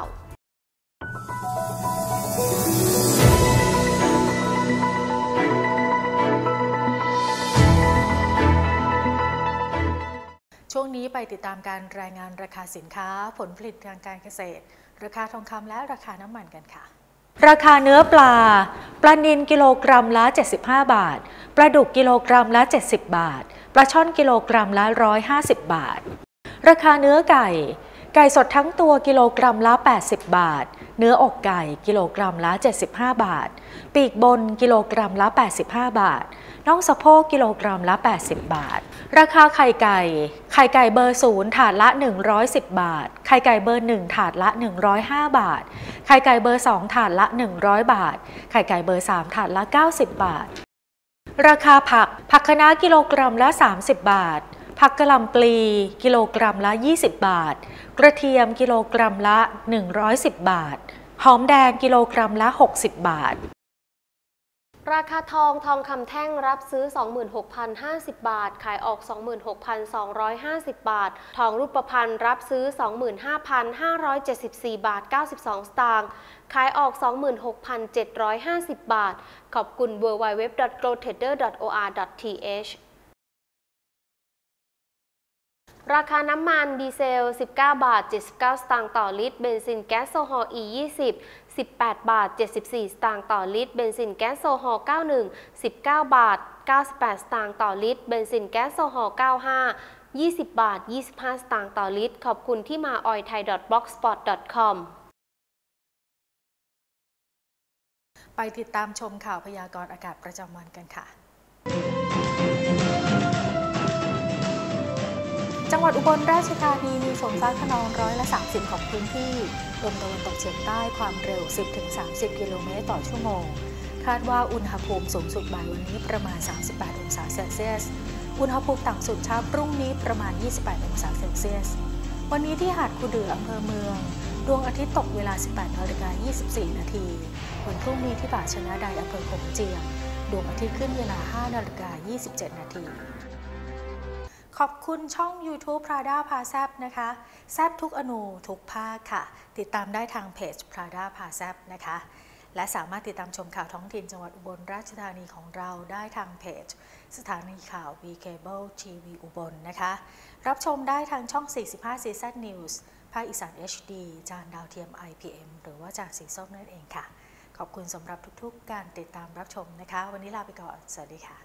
ช่วงนี้ไปติดตามการรายงานราคาสินค้าผลผลิตทางการเกษตรราคาทองคำและราคาน้ำมันกันค่ะราคาเนื้อปลาปลานิลกิโลกรัมละเจ็ดสิบห้าบาทปลาดุกกิโลกรัมละเจ็ดสิบบาทปลาช่อนกิโลกรัมละหนึ่งร้อยห้าสิบบาทราคาเนื้อไก่ไก่สดทั้งตัวกิโลกรัมละแปดสิบบาทเนื้ออกไก่กิโลกรัมละเจ็ดสิบห้าบาทปีกบนกิโลกรัมละแปดสิบห้าบาทน่องสะโพกกิโลกรัมละแปดสิบบาทราคาไข่ไก่ไข่ไก่เบอร์ศูนย์ถาดละหนึ่งร้อยสิบบาทไข่ไก่เบอร์หนึ่งถาดละหนึ่งร้อยห้าบาทไข่ไก่เบอร์สองถาดละหนึ่งร้อยบาทไข่ไก่เบอร์สามถาดละเก้าสิบบาทราคาผักผักคะน้ากิโลกรัมละสามสิบบาทผักกะหล่ำปลีกิโลกรัมละยี่สิบบาทกระเทียมกิโลกรัมละหนึ่งร้อยสิบบาทหอมแดงกิโลกรัมละหกสิบบาทราคาทองทองคำแท่งรับซื้อ สองหมื่นหกพันห้าสิบ บาทขายออก สองหมื่นหกพันสองร้อยห้าสิบ บาททองรูปพรรณรับซื้อ สองหมื่นห้าพันห้าร้อยเจ็ดสิบสี่ บาทเก้าสิบสอง สตางค์ขายออก สองหมื่นหกพันเจ็ดร้อยห้าสิบ บาทขอบคุณ ดับเบิลยู ดับเบิลยู ดับเบิลยู ดอท โกลด์ เทรดเดอร์ ดอท โอ อาร์ ดอท ที เอช ราคาน้ำมันดีเซลสิบเก้าบาทเจ็ดสิบเก้าสตางค์ต่อลิตรเบนซินแก๊สโซฮอล์ อี ยี่สิบ สิบแปดบาทเจ็ดสิบสี่สตางค์ต่อลิตรเบนซินแก๊สโซฮอล์เก้าสิบเอ็ด สิบเก้าบาทเก้าสิบแปดสตางค์ต่อลิตรเบนซินแก๊สโซฮอล์เก้าสิบห้า ยี่สิบบาทยี่สิบห้าสตางค์ต่อลิตรขอบคุณที่มา ออยล์ไทย ดอท บล็อกสปอต ดอท คอมไปติดตามชมข่าวพยากรณ์อากาศประจำวันกันค่ะจังหวัดอุบลราชธานีมีฝนฟ้าคะนองร้อยละสามสิบของพื้นที่ลมตะวันตกเฉียงใต้ความเร็ว สิบถึงสามสิบ กิโลเมตรต่อชั่วโมงคาดว่าอุณหภูมิสูงสุดบ่ายวันนี้ประมาณสามสิบแปดองศาเซลเซียสอุณหภูมิต่ำสุดเช้าพรุ่งนี้ประมาณยี่สิบแปดองศาเซลเซียสวันนี้ที่หาดคูเดืออำเภอเมืองดวงอาทิตย์ตกเวลา สิบแปดนาฬิกายี่สิบสี่ นาทีวันพรุ่งนี้ที่ป่าชนะใดอำเภอโขงเจียมดวงอาทิตย์ขึ้นเวลา ห้านาฬิกายี่สิบเจ็ด นาทีขขอบคุณช่อง YouTube Prada พาแซบนะคะแซบทุกอนูทุกภาคค่ะติดตามได้ทางเพจ Prada พาแซบนะคะและสามารถติดตามชมข่าวท้องถิ่นจังหวัดอุบลราชธานีของเราได้ทางเพจสถานีข่าว วี Cable ที วี อุบลนะคะรับชมได้ทางช่อง สี่สิบห้า ซี แซด News ภาคอีสาน เอช ดี จานดาวเทียม ไอ พี เอ็ม หรือว่าจานสีส้มนั่นเองค่ะขอบคุณสำหรับทุกๆการติดตามรับชมนะคะวันนี้ลาไปก่อนสวัสดีค่ะ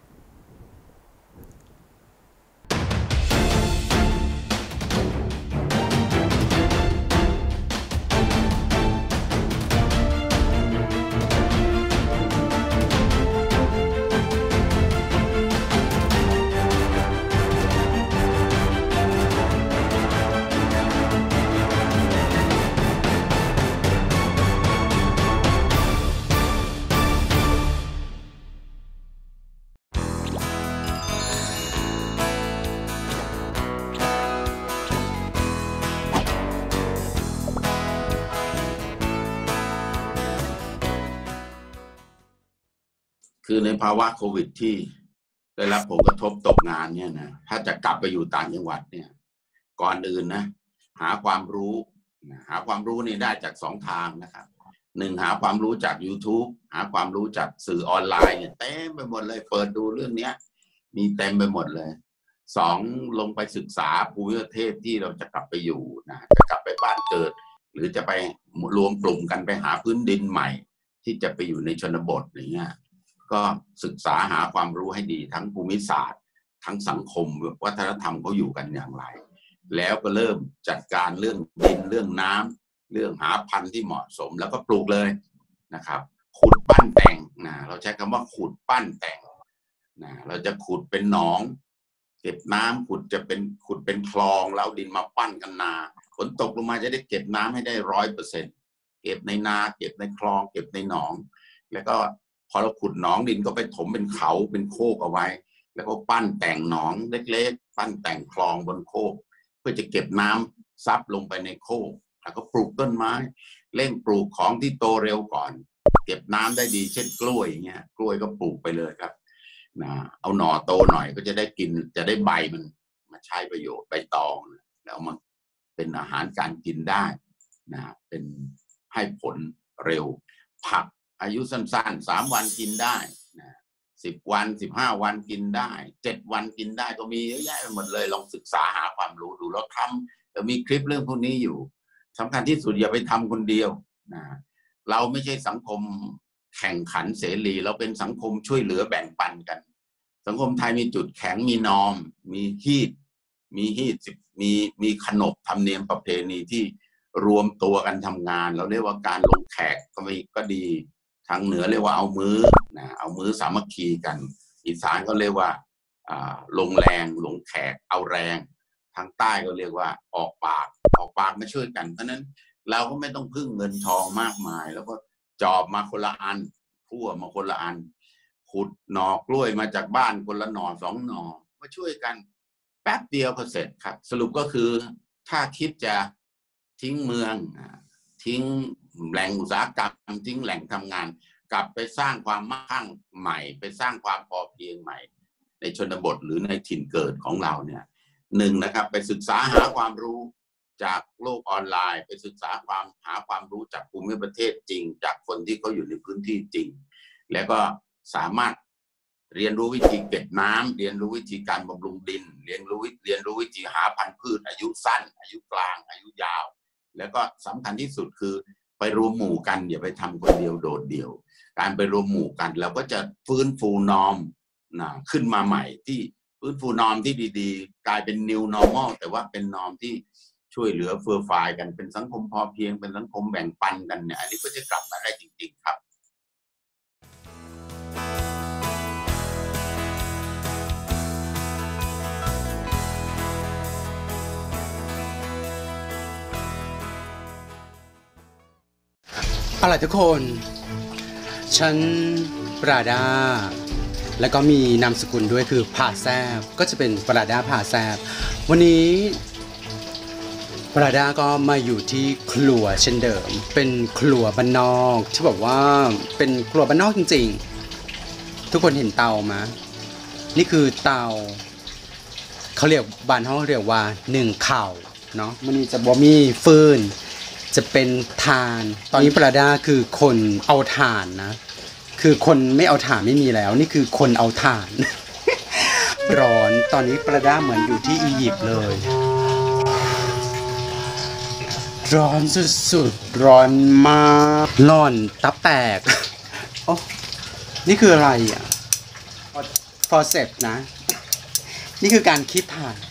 คือในภาวะโควิดที่ได้รับผลกระทบตกงานเนี่ยนะถ้าจะกลับไปอยู่ต่างจังหวัดเนี่ยก่อนอื่นนะหาความรู้หาความรู้นี่ได้จากสองทางนะครับหนึ่งหาความรู้จาก YouTube หาความรู้จากสื่อออนไลน์เนี่ยเต็มไปหมดเลยเปิดดูเรื่องนี้มีเต็มไปหมดเลยสองลงไปศึกษาภูมิประเทศที่เราจะกลับไปอยู่นะจะกลับไปบ้านเกิดหรือจะไปรวมกลุ่มกันไปหาพื้นดินใหม่ที่จะไปอยู่ในชนบทอย่างเงี้ยก็ศึกษาหาความรู้ให้ดีทั้งภูมิศาสตร์ทั้งสังคมวัฒนธรรมเขาอยู่กันอย่างไรแล้วก็เริ่มจัดการเรื่องดินเรื่องน้ำเรื่องหาพันธุ์ที่เหมาะสมแล้วก็ปลูกเลยนะครับขุดปั้นแต่งนะเราใช้คำว่าขุดปั้นแต่งนะเราจะขุดเป็นหนองเก็บน้ำขุดจะเป็นขุดเป็นคลองแล้วดินมาปั้นกันนาฝนตกลงมาจะได้เก็บน้ำให้ได้ร้อยเปอร์เซ็นต์เก็บในนาเก็บในคลองเก็บในหนองแล้วก็พอเราขุดหนองดินก็ไปถมเป็นเขาเป็นโคกเอาไว้แล้วก็ปั้นแต่งหนองเล็กๆปั้นแต่งคลองบนโคกเพื่อจะเก็บน้ำซับลงไปในโคกแล้วก็ปลูกต้นไม้เร่งปลูกของที่โตเร็วก่อนเก็บน้ำได้ดีเช่นกล้วยอย่างเงี้ยกล้วยก็ปลูกไปเลยครับนะเอาหน่อโตหน่อยก็จะได้กินจะได้ใบมันมาใช้ประโยชน์ใบตองแล้วมันเป็นอาหารการกินได้นะเป็นให้ผลเร็วผักอายุสั้นๆสามวันกินได้นะสิบวันสิบห้าวันกินได้เจ็ดวันกินได้ก็มีเยอะแยะไปหมดเลยลองศึกษาหาความรู้ดูแล้วทำมีคลิปเรื่องพวกนี้อยู่สำคัญที่สุดอย่าไปทำคนเดียวนะเราไม่ใช่สังคมแข่งขันเสรีเราเป็นสังคมช่วยเหลือแบ่งปันกันสังคมไทยมีจุดแข็งมีนอมมีฮีดมีฮีดมีมีขนบธรรมเนียมประเพณีที่รวมตัวกันทำงานเราเรียกว่าการลงแขกก็มีก็ดีทางเหนือเรียกว่าเอามือนะเอามือสามัคคีกันอีสานก็เรียกว่าลงแรงลงแขกเอาแรงทางใต้ก็เรียกว่าออกปากออกปากมาช่วยกันเพราะนั้นเราก็ไม่ต้องพึ่งเงินทองมากมายแล้วก็จอบมาคนละอันพั่วมาคนละอันขุดหน่อกล้วยมาจากบ้านคนละหน่อสองหน่อมาช่วยกันแป๊บเดียวก็เสร็จครับสรุปก็คือถ้าคิดจะทิ้งเมืองทิ้งแหล่งอุตสาหกรรมทิ้งแหล่งทำงานกลับไปสร้างความมั่งคั่งใหม่ไปสร้างความพอเพียงใหม่ในชนบทหรือในถิ่นเกิดของเราเนี่ยหนึ่งนะครับไปศึกษาหาความรู้จากโลกออนไลน์ไปศึกษาความหาความรู้จากภูมิประเทศจริงจากคนที่เขาอยู่ในพื้นที่จริงแล้วก็สามารถเรียนรู้วิธีเก็บน้ำเรียนรู้วิธีการบำรุงดินเรียนรู้เรียนรู้วิธีหาพันธุ์พืชอายุสั้นอายุกลางอายุยาวแล้วก็สำคัญที่สุดคือไปรวมหมู่กันอย่าไปทำคนเดียวโดดเดี่ยวการไปรวมหมู่กันเราก็จะฟื้นฟูนอมนะขึ้นมาใหม่ที่ฟื้นฟูนอมที่ดีๆกลายเป็น new normal แต่ว่าเป็นนอมที่ช่วยเหลือเฟื่อฟายกันเป็นสังคมพอเพียงเป็นสังคมแบ่งปันกันเนี่ยอันนี้ก็จะกลับมาได้จริงๆครับเอาล่ะทุกคนฉันปราดาแล้วก็มีนามสกุลด้วยคือผาแซบก็จะเป็นปราดาผาแซบวันนี้ปราดาก็มาอยู่ที่ครัวเช่นเดิมเป็นครัวบ้านนอกที่บอกว่าเป็นครัวบ้านนอกจริงๆทุกคนเห็นเตาไหมนี่คือเตาเขาเรียกบ้านเขาเรียกว่าหนึ่งเข่าเนาะมันนี่จะบ่มีฟืนจะเป็นถ่านตอนนี้ปราดาคือคนเอาถ่านนะคือคนไม่เอาถ่านไม่มีแล้วนี่คือคนเอาถ่าน ร้อนตอนนี้ปราดาเหมือนอยู่ที่อียิปต์เลยร้อนสุดๆร้อนมากร้อนตับแตกโอ้นี่คืออะไรอ่ะฟอร์เซปนะนี่คือการคิดถ่าน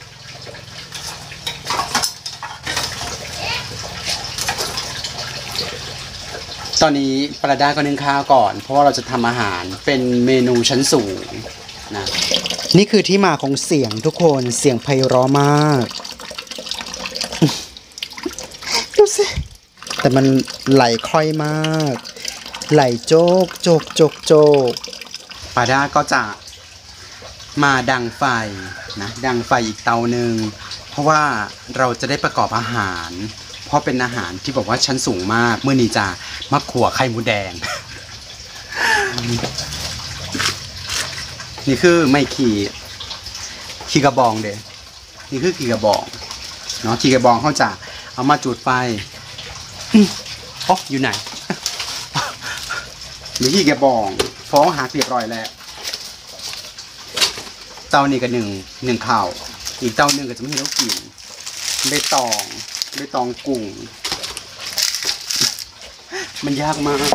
ตอนนี้ปราดาก็นึ่งข้าวก่อนเพราะว่าเราจะทำอาหารเป็นเมนูชั้นสูงนะนี่คือที่มาของเสียงทุกคนเสียงไพเราะมากดูสิแต่มันไหลค่อยมากไหลโจกโจกโจกโจกปราดาก็จะมาดังไฟนะดังไฟอีกเตาหนึ่งเพราะว่าเราจะได้ประกอบอาหารเพราะเป็นอาหารที่บอกว่าชั้นสูงมากเมื่อนี้จะมักขั่วไข่มดแดง นี่คือไม่ขี่ขี่กระบองเด้นี่คือขี่กระบองเนาะขี่กระบองเขาจะเอามาจุดไฟโอ้อยู่ไหน นี่ขี่กระบองฟ้องหักเรียบร้อยแล้วเตานี่ก็หนึ่งหนึ่งข่าวอีกเตาหนึ่งก็จะไม่ให้เรากินใบตองใบตองกุ้งมันยากมาก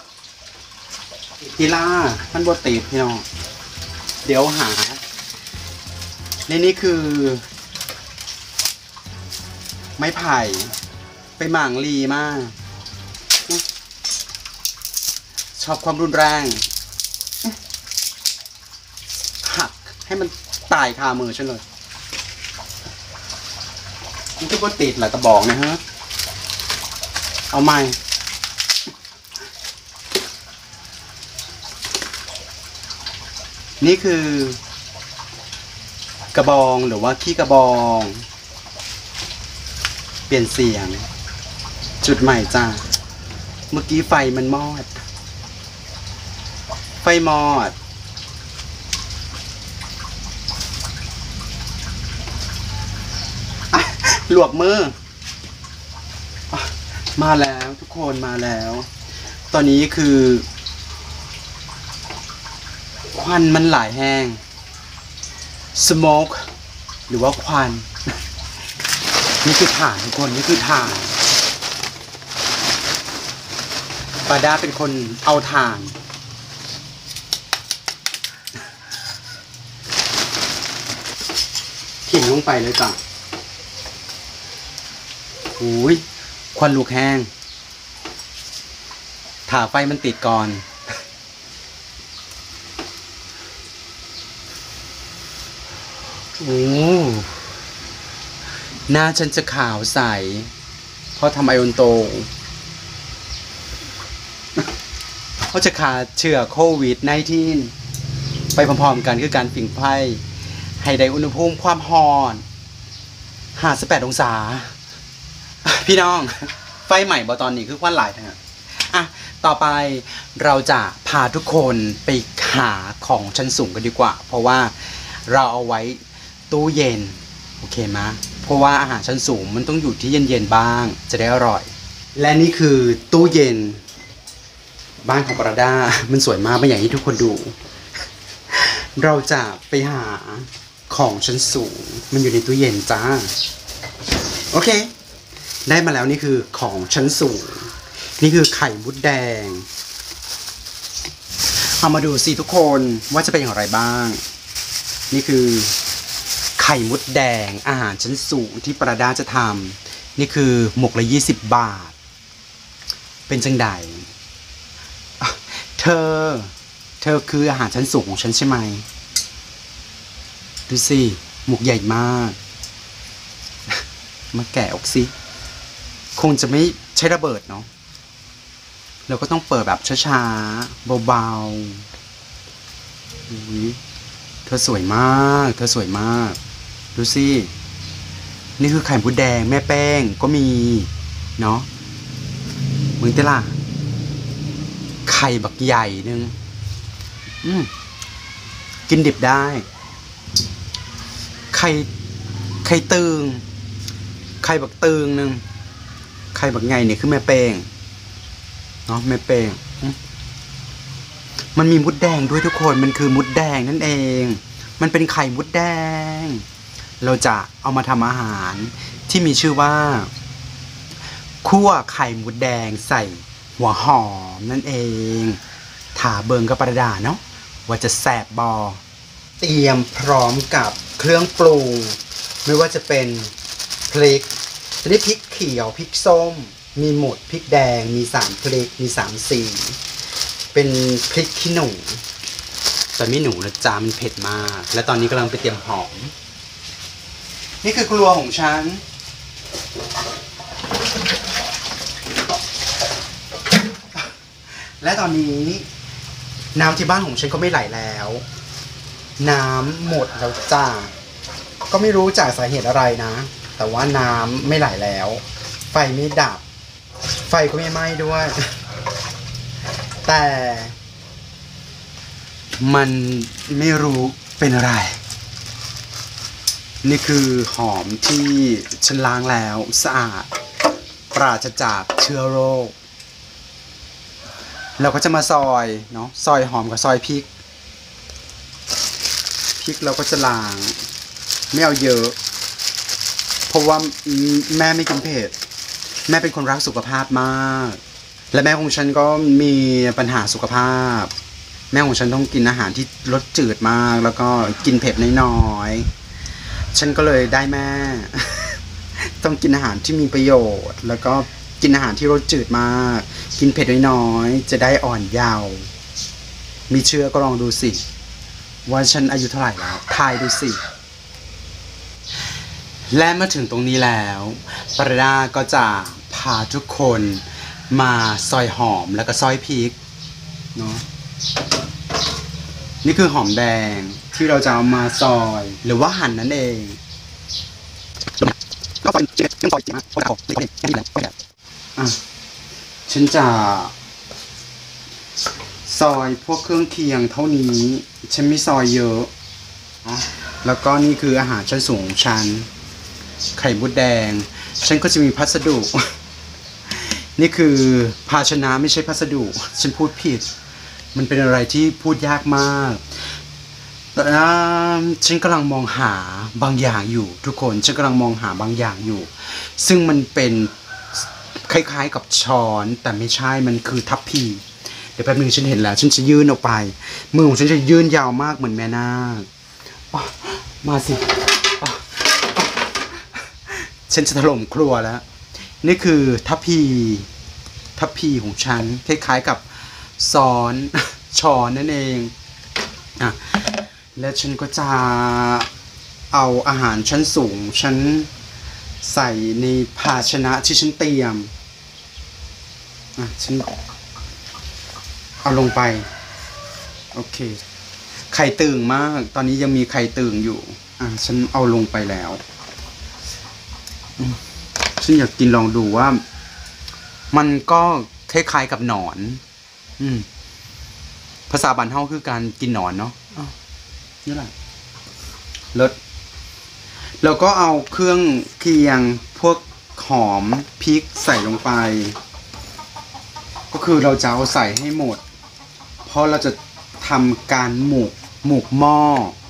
กีฬามันบดติดพี่น้องเดี๋ยวหาในนี้คือไม้ไผ่ไปหม่างลีมากชอบความรุนแรงหักให้มันตายคามือฉันเลยมันก็ติดแหละกระบอกนะฮะเอาใหม่นี่คือกระบองหรือว่าขี้กระบองเปลี่ยนเสียงจุดใหม่จ้าเมื่อกี้ไฟมันมอดไฟมอดหลวกมือมาแล้วทุกคนมาแล้วตอนนี้คือควันมันหลายแห้ง smoke หรือว่าควัน นี่คือถ่านทุกคนนี่คือถ่านปาดาเป็นคนเอาถ่านขิงลงไปเลยจ้ะหูยควันลุกแห้งถ่าไฟมันติดก่อนโอ้หน้าฉันจะขาวใสเพราะทำไอโอนโตเขาจะขาเชื้อโควิด สิบเก้า ไปพร้อมๆกันคือการผิงไฟให้ได้อุณหภูมิความร้อนห้าสิบแปดองศาพี่น้องไฟใหม่บอตอนนี้คือควันหลายนะอ่ะต่อไปเราจะพาทุกคนไปหาของชั้นสูงกันดีกว่าเพราะว่าเราเอาไว้ตู้เย็นโอเคไหมเพราะว่าอาหารชั้นสูงมันต้องอยู่ที่เย็นๆบ้างจะได้อร่อยและนี่คือตู้เย็นบ้านของปราดามันสวยมากเป็นอย่างที่ทุกคนดูเราจะไปหาของชั้นสูงมันอยู่ในตู้เย็นจ้าโอเคได้มาแล้วนี่คือของชั้นสูงนี่คือไข่มดแดงเอามาดูสิทุกคนว่าจะเป็นอย่างไรบ้างนี่คือไข่มดแดงอาหารชั้นสูงที่ปราดาจะทำนี่คือหมกละยี่สิบบาทเป็นจังใดเธอเธอคืออาหารชั้นสูงของฉันใช่ไหมดูสิหมกใหญ่มากมาแกะออกสิคงจะไม่ใช้ระเบิดเนาะเราก็ต้องเปิดแบบช้าๆเบาๆอุ้ยเธอสวยมากเธอสวยมากดูสินี่คือไข่มดแดงแม่แป้งก็มีเนาะมึงเตล่ะไข่บักใหญ่นึงอืมกินดิบได้ไข่ไข่ตึงไข่บักตึงหนึ่งไข่บักไงเนี่ยคือแม่เป้งเนาะแม่เป้งมันมีมดแดงด้วยทุกคนมันคือมดแดงนั่นเองมันเป็นไข่มดแดงเราจะเอามาทำอาหารที่มีชื่อว่าคั่วไข่มดแดงใส่หัวหอมนั่นเองถาเบิงกับประดาเนาะว่าจะแสบบอเตรียมพร้อมกับเครื่องปรุงไม่ว่าจะเป็นพริกอันนี้พริกเขียวพริกส้มมีหมดพริกแดงมีสามพริกมีสามสีเป็นพริกขี้หนูแต่ไม่หนูนะจ๊ะมันเผ็ดมากและตอนนี้กำลังไปเตรียมหอมนี่คือครัวของฉันและตอนนี้น้ำที่บ้านของฉันก็ไม่ไหลแล้วน้ำหมดแล้วจ้าก็ไม่รู้จากสาเหตุอะไรนะแต่ว่าน้ำไม่ไหลแล้วไฟไม่ดับไฟก็ไม่ไหม้ด้วยแต่มันไม่รู้เป็นอะไรนี่คือหอมที่ฉันล้างแล้วสะอาดปราศจากเชื้อโรคเราก็จะมาซอยเนาะซอยหอมกับซอยพริกพริกเราก็จะล้างไม่เอาเยอะเพราะว่าแม่ไม่กินเผ็ดแม่เป็นคนรักสุขภาพมากและแม่ของฉันก็มีปัญหาสุขภาพแม่ของฉันต้องกินอาหารที่รสจืดมากแล้วก็กินเผ็ดน้อยๆฉันก็เลยได้แม่ ต้องกินอาหารที่มีประโยชน์แล้วก็กินอาหารที่รสจืดมากกินเผ็ดน้อยๆจะได้อ่อนเยาว์มีเชื่อก็ลองดูสิว่าฉันอายุเท่าไหร่แล้วทายดูสิและมาถึงตรงนี้แล้วปรดาก็จะพาทุกคนมาซอยหอมแล้วก็ซอยพริกเนาะนี่คือหอมแดงที่เราจะเอามาซอยหรือว่าหั่นนั่นเองก็ซอยเจ็ดยังซอยเจ็ดมากเพราะเราไม่ได้แค่นี้แหละก็แบบอ่ะฉันจะซอยพวกเครื่องเคียงเท่านี้ฉันไม่ซอยเยอะแล้วก็นี่คืออาหารชั้นสูงของฉันไข่มดแดงฉันก็จะมีพัสดุนี่คือภาชนะไม่ใช่พัสดุฉันพูดผิดมันเป็นอะไรที่พูดยากมากแต่ฉันกำลังมองหาบางอย่างอยู่ทุกคนฉันกำลังมองหาบางอย่างอยู่ซึ่งมันเป็นคล้ายๆกับช้อนแต่ไม่ใช่มันคือทัพพีเดี๋ยวแป๊บนึงฉันเห็นแล้วฉันจะยื่นออกไปมือของฉันจะยื่นยาวมากเหมือนแม่นาคมาสิฉันจะถล่มครัวแล้วนี่คือทัพพีทัพพีของฉันคล้ายๆกับซ้อนช้อนนั่นเองอ่ะและฉันก็จะเอาอาหารชั้นสูงฉันใส่ในภาชนะที่ฉันเตรียมอ่ะฉันเอาลงไปโอเคไข่ตึงมากตอนนี้ยังมีไข่ตึงอยู่อ่ะฉันเอาลงไปแล้วฉันอยากกินลองดูว่ามันก็คล้ายๆกับหนอนอืมภาษาบ้านเฮาคือการกินหนอนเนาะนี่แหละรสแล้วก็เอาเครื่องเคียงพวกหอมพริกใส่ลงไปก็คือเราจะเอาใส่ให้หมดเพราะเราจะทำการหมกหมกหม้อ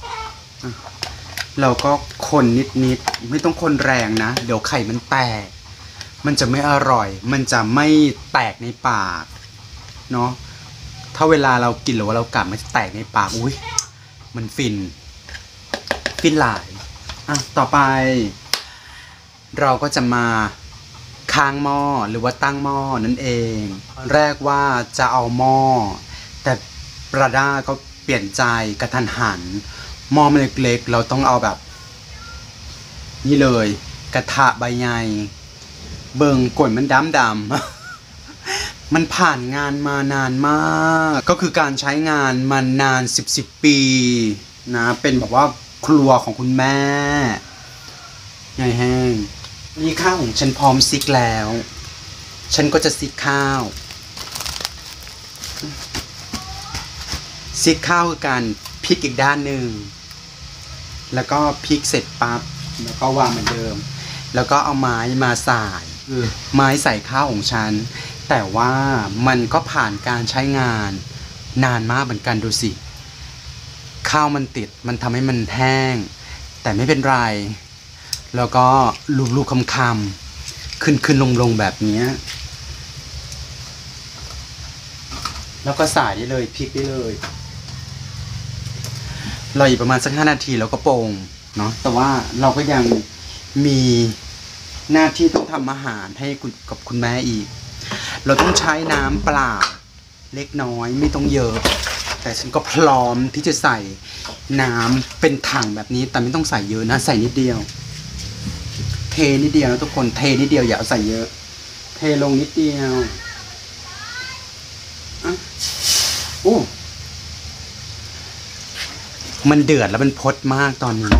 เราก็คนนิดๆไม่ต้องคนแรงนะเดี๋ยวไข่มันแตกมันจะไม่อร่อยมันจะไม่แตกในปากเนาะถ้าเวลาเรากินหรือว่าเรากัดมันจะแตกในปากอุ้ยมันฟินฟินหลายอ่ะต่อไปเราก็จะมาค้างหม้อหรือว่าตั้งหม้อนั่นเองแรกว่าจะเอาหม้อแต่ปราดาก็เปลี่ยนใจกระทันหันหม้อมันเล็กๆเราต้องเอาแบบนี่เลยกระทะใบใหญ่เบิ่งก่นมันดำดำมันผ่านงานมานานมากก็คือการใช้งานมานานสิบสิบปีนะเป็นแบบว่าครัวของคุณแม่ใหญ่แห้งนี่ข้าวของฉันพร้อมซิกแล้วฉันก็จะซิกข้าวซิกข้าวคือการพลิกอีกด้านหนึ่งแล้วก็พลิกเสร็จปั๊บแล้วก็วางเหมือนเดิมแล้วก็เอาไม้มาใส่ไม้ใส่ข้าวของฉันแต่ว่ามันก็ผ่านการใช้งานนานมากเหมือนกันดูสิข้าวมันติดมันทำให้มันแห้งแต่ไม่เป็นไรแล้วก็ลูกๆคำๆขึ้นขึ้นลงลงแบบนี้แล้วก็ใส่ได้เลยพลิกได้เลยรออีกประมาณสักห้านาทีแล้วก็โป่งเนาะแต่ว่าเราก็ยังมีหน้าที่ต้องทำอาหารให้คุณกับคุณแม่อีกเราต้องใช้น้ำเปล่าเล็กน้อยไม่ต้องเยอะแต่ฉันก็พร้อมที่จะใส่น้ำเป็นถังแบบนี้แต่ไม่ต้องใส่เยอะนะใส่นิดเดียวเทนิดเดียวนะทุกคนเทนิดเดียวอย่าเอาใส่เยอะเทลงนิดเดียวโอ้มันเดือดแล้วมันพดมากตอนนี้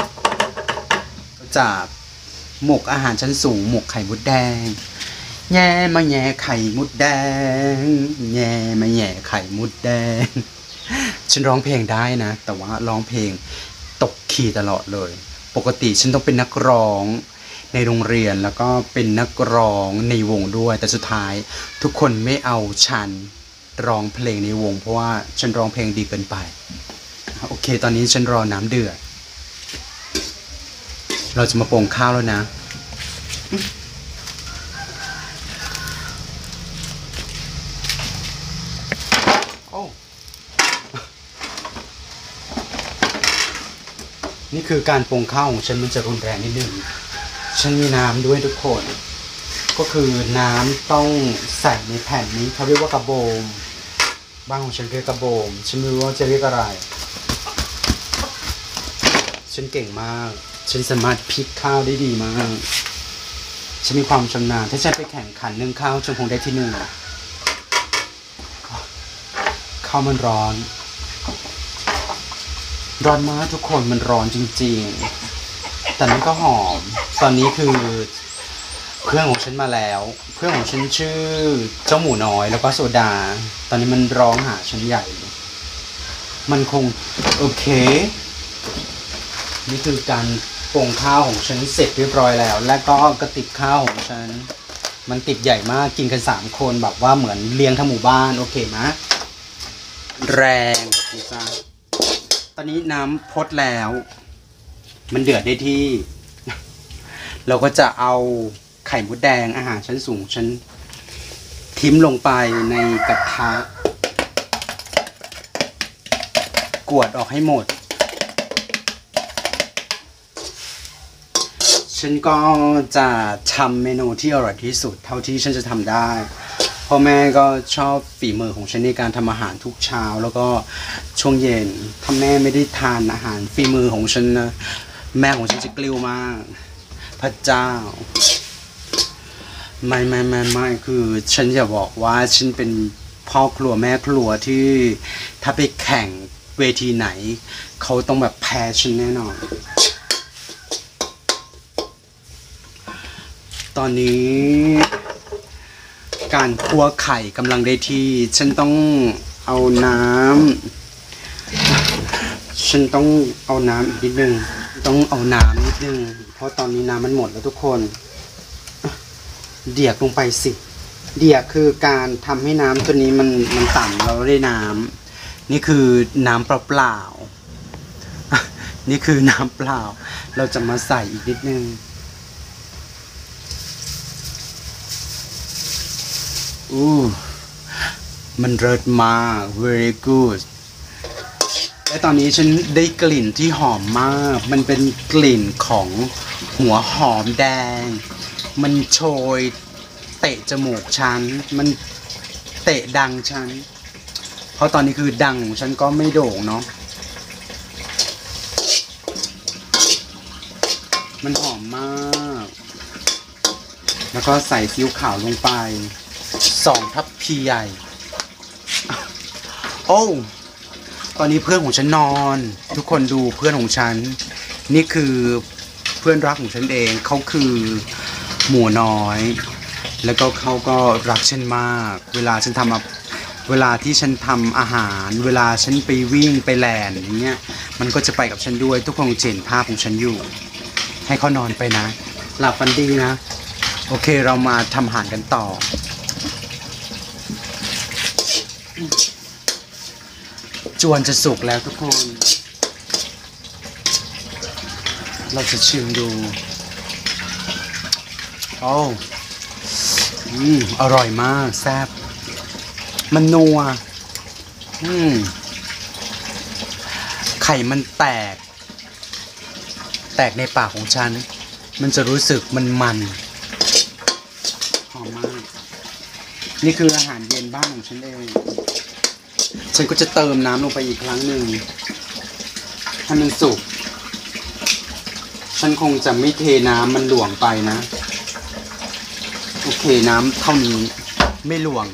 จากหมกอาหารชั้นสูงหมกไข่มดแดงแย่มาแย่ไข่มดแดงแย่มาแย่ไข่มดแดงฉันร้องเพลงได้นะแต่ว่าร้องเพลงตกคีย์ตลอดเลยปกติฉันต้องเป็นนักร้องในโรงเรียนแล้วก็เป็นนักร้องในวงด้วยแต่สุดท้ายทุกคนไม่เอาฉันร้องเพลงในวงเพราะว่าฉันร้องเพลงดีเกินไปโอเคตอนนี้ฉันรอน้ำเดือดเราจะมาปรุงข้าวแล้วนะโอ้นี่คือการปรุงข้าวของฉันมันจะรุนแรงนิดนึงฉันมีน้ำด้วยทุกคนก็คือน้ำต้องใส่ในแผ่นนี้เขาเรียกว่ากระโบมบ้านของฉันเรียกกระโบมฉันไม่รู้ว่าจะเรียกอะไรฉันเก่งมากฉันสามารถพลิกข้าวได้ดีมากฉันมีความชำนาญถ้าฉันไปแข่งขันนึ่งข้าวฉันคงได้ที่หนึ่งข้าวมันร้อนร้อนมากทุกคนมันร้อนจริงๆแต่มันก็หอมตอนนี้คือเพื่อนของฉันมาแล้วเพื่อนของฉันชื่อเจ้าหมูน้อยแล้วก็โซดาตอนนี้มันร้องหาฉันใหญ่มันคงโอเคนี่คือการปรุงข้าวของฉันเสร็จเรียบร้อยแล้วและก็กระติบข้าวของฉันมันติดใหญ่มากกินกันสามคนแบบว่าเหมือนเลี้ยงทั้งหมู่บ้านโอเคไหมแรงนะจ๊ะตอนนี้น้ำพดแล้วมันเดือดได้ที่เราก็จะเอาไข่มดแดงอาหารชั้นสูงฉันทิ้มลงไปในกระทะกวดออกให้หมดฉันก็จะทำเมนูที่อร่อยที่สุดเท่าที่ฉันจะทำได้พ่อแม่ก็ชอบฝีมือของฉันในการทำอาหารทุกเช้าแล้วก็ช่วงเย็นถ้าแม่ไม่ได้ทานอาหารฝีมือของฉันนะแม่ของฉันจะกลิ้วมากพระเจ้าไม่ไม่ไม่ไม่คือฉันจะบอกว่าฉันเป็นพ่อครัวแม่ครัวที่ถ้าไปแข่งเวทีไหนเขาต้องแบบแพ้ฉันแน่นอนตอนนี้การคั่วไข่กำลังได้ที่ฉันต้องเอาน้ำฉันต้องเอาน้ำอีกนิดนึงต้องเอาน้ำนิดนึงเพราะตอนนี้น้ำมันหมดแล้วทุกคนเดี่ยลงไปสิเดี่ยคือการทำให้น้ำตัวนี้มันมันต่ำเราได้น้ำนี่คือน้ำเปล่าๆนี่คือน้ำเปล่าเราจะมาใส่อีกนิดนึงอู้มันเลิศมาก very good และตอนนี้ฉันได้กลิ่นที่หอมมากมันเป็นกลิ่นของหัวหอมแดงมันโชยเตะจมูกฉันมันเตะดังฉันเพราะตอนนี้คือดังของฉันก็ไม่โด่งเนาะมันหอมมากแล้วก็ใส่ซีอิ๊วขาวลงไปสองทัพพีใหญ่โอ้ตอนนี้เพื่อนของฉันนอนทุกคนดูเพื่อนของฉันนี่คือเพื่อนรักของฉันเองเขาคือหมูน้อยแล้วก็เขาก็รักฉันมากเวลาฉันทำเวลาที่ฉันทำอาหาร เวลาฉันไปวิ่งไปแลนอย่างเงี้ยมันก็จะไปกับฉันด้วยทุกคนเห็นภาพของฉันอยู่ให้เขานอนไปนะหลับฝันดีนะโอเคเรามาทำอาหารกันต่อจวนจะสุกแล้วทุกคนเราจะชิมดูโอ้อืมอร่อยมากแซ่บมันนัวอืมไข่มันแตกแตกในปากของฉันมันจะรู้สึกมันมันหอมมากนี่คืออาหารเย็นบ้านของฉันเองฉันก็จะเติมน้ำลงไปอีกครั้งหนึ่งให้มันสุกฉันคงจะไม่เทน้ำมันหลวงไปนะโอเคน้ำเท่านี้ไม่หลวง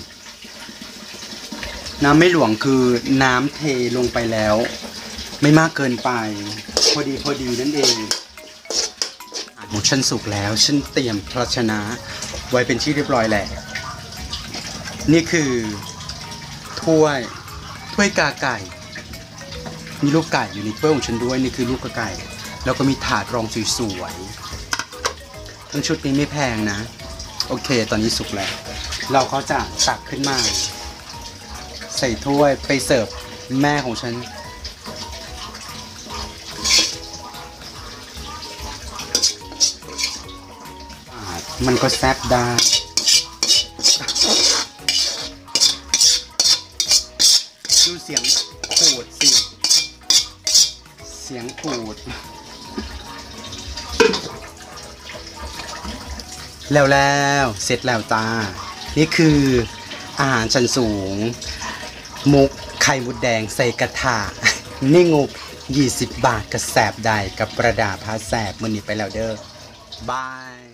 น้ำไม่หลวงคือน้ำเทลงไปแล้วไม่มากเกินไปพอดีพอดีนั่นเองอาหารของฉันสุกแล้วฉันเตรียมภาชนะไว้เป็นที่เรียบร้อยแล้วนี่คือถ้วยถ้วยกาไก่มีลูกไก่อยู่ในถ้วยของฉันด้วยนี่คือลูกกาไก่แล้วก็มีถาดรองสวยๆทั้งชุดนี้ไม่แพงนะโอเคตอนนี้สุกแล้วเราก็จะตักขึ้นมาใส่ถ้วยไปเสิร์ฟแม่ของฉันมันก็แซ่บได้ดูเสียงขูดสิเสียงขูดแล้วแล้วเสร็จแล้วตานี่คืออาหารชั้นสูงมุกไข่มดแดงใส่กระทะนี่งบยี่สิบบาทกระแสบได้กับประดาพาแสบมันนี่ไปแล้วเด้อบาย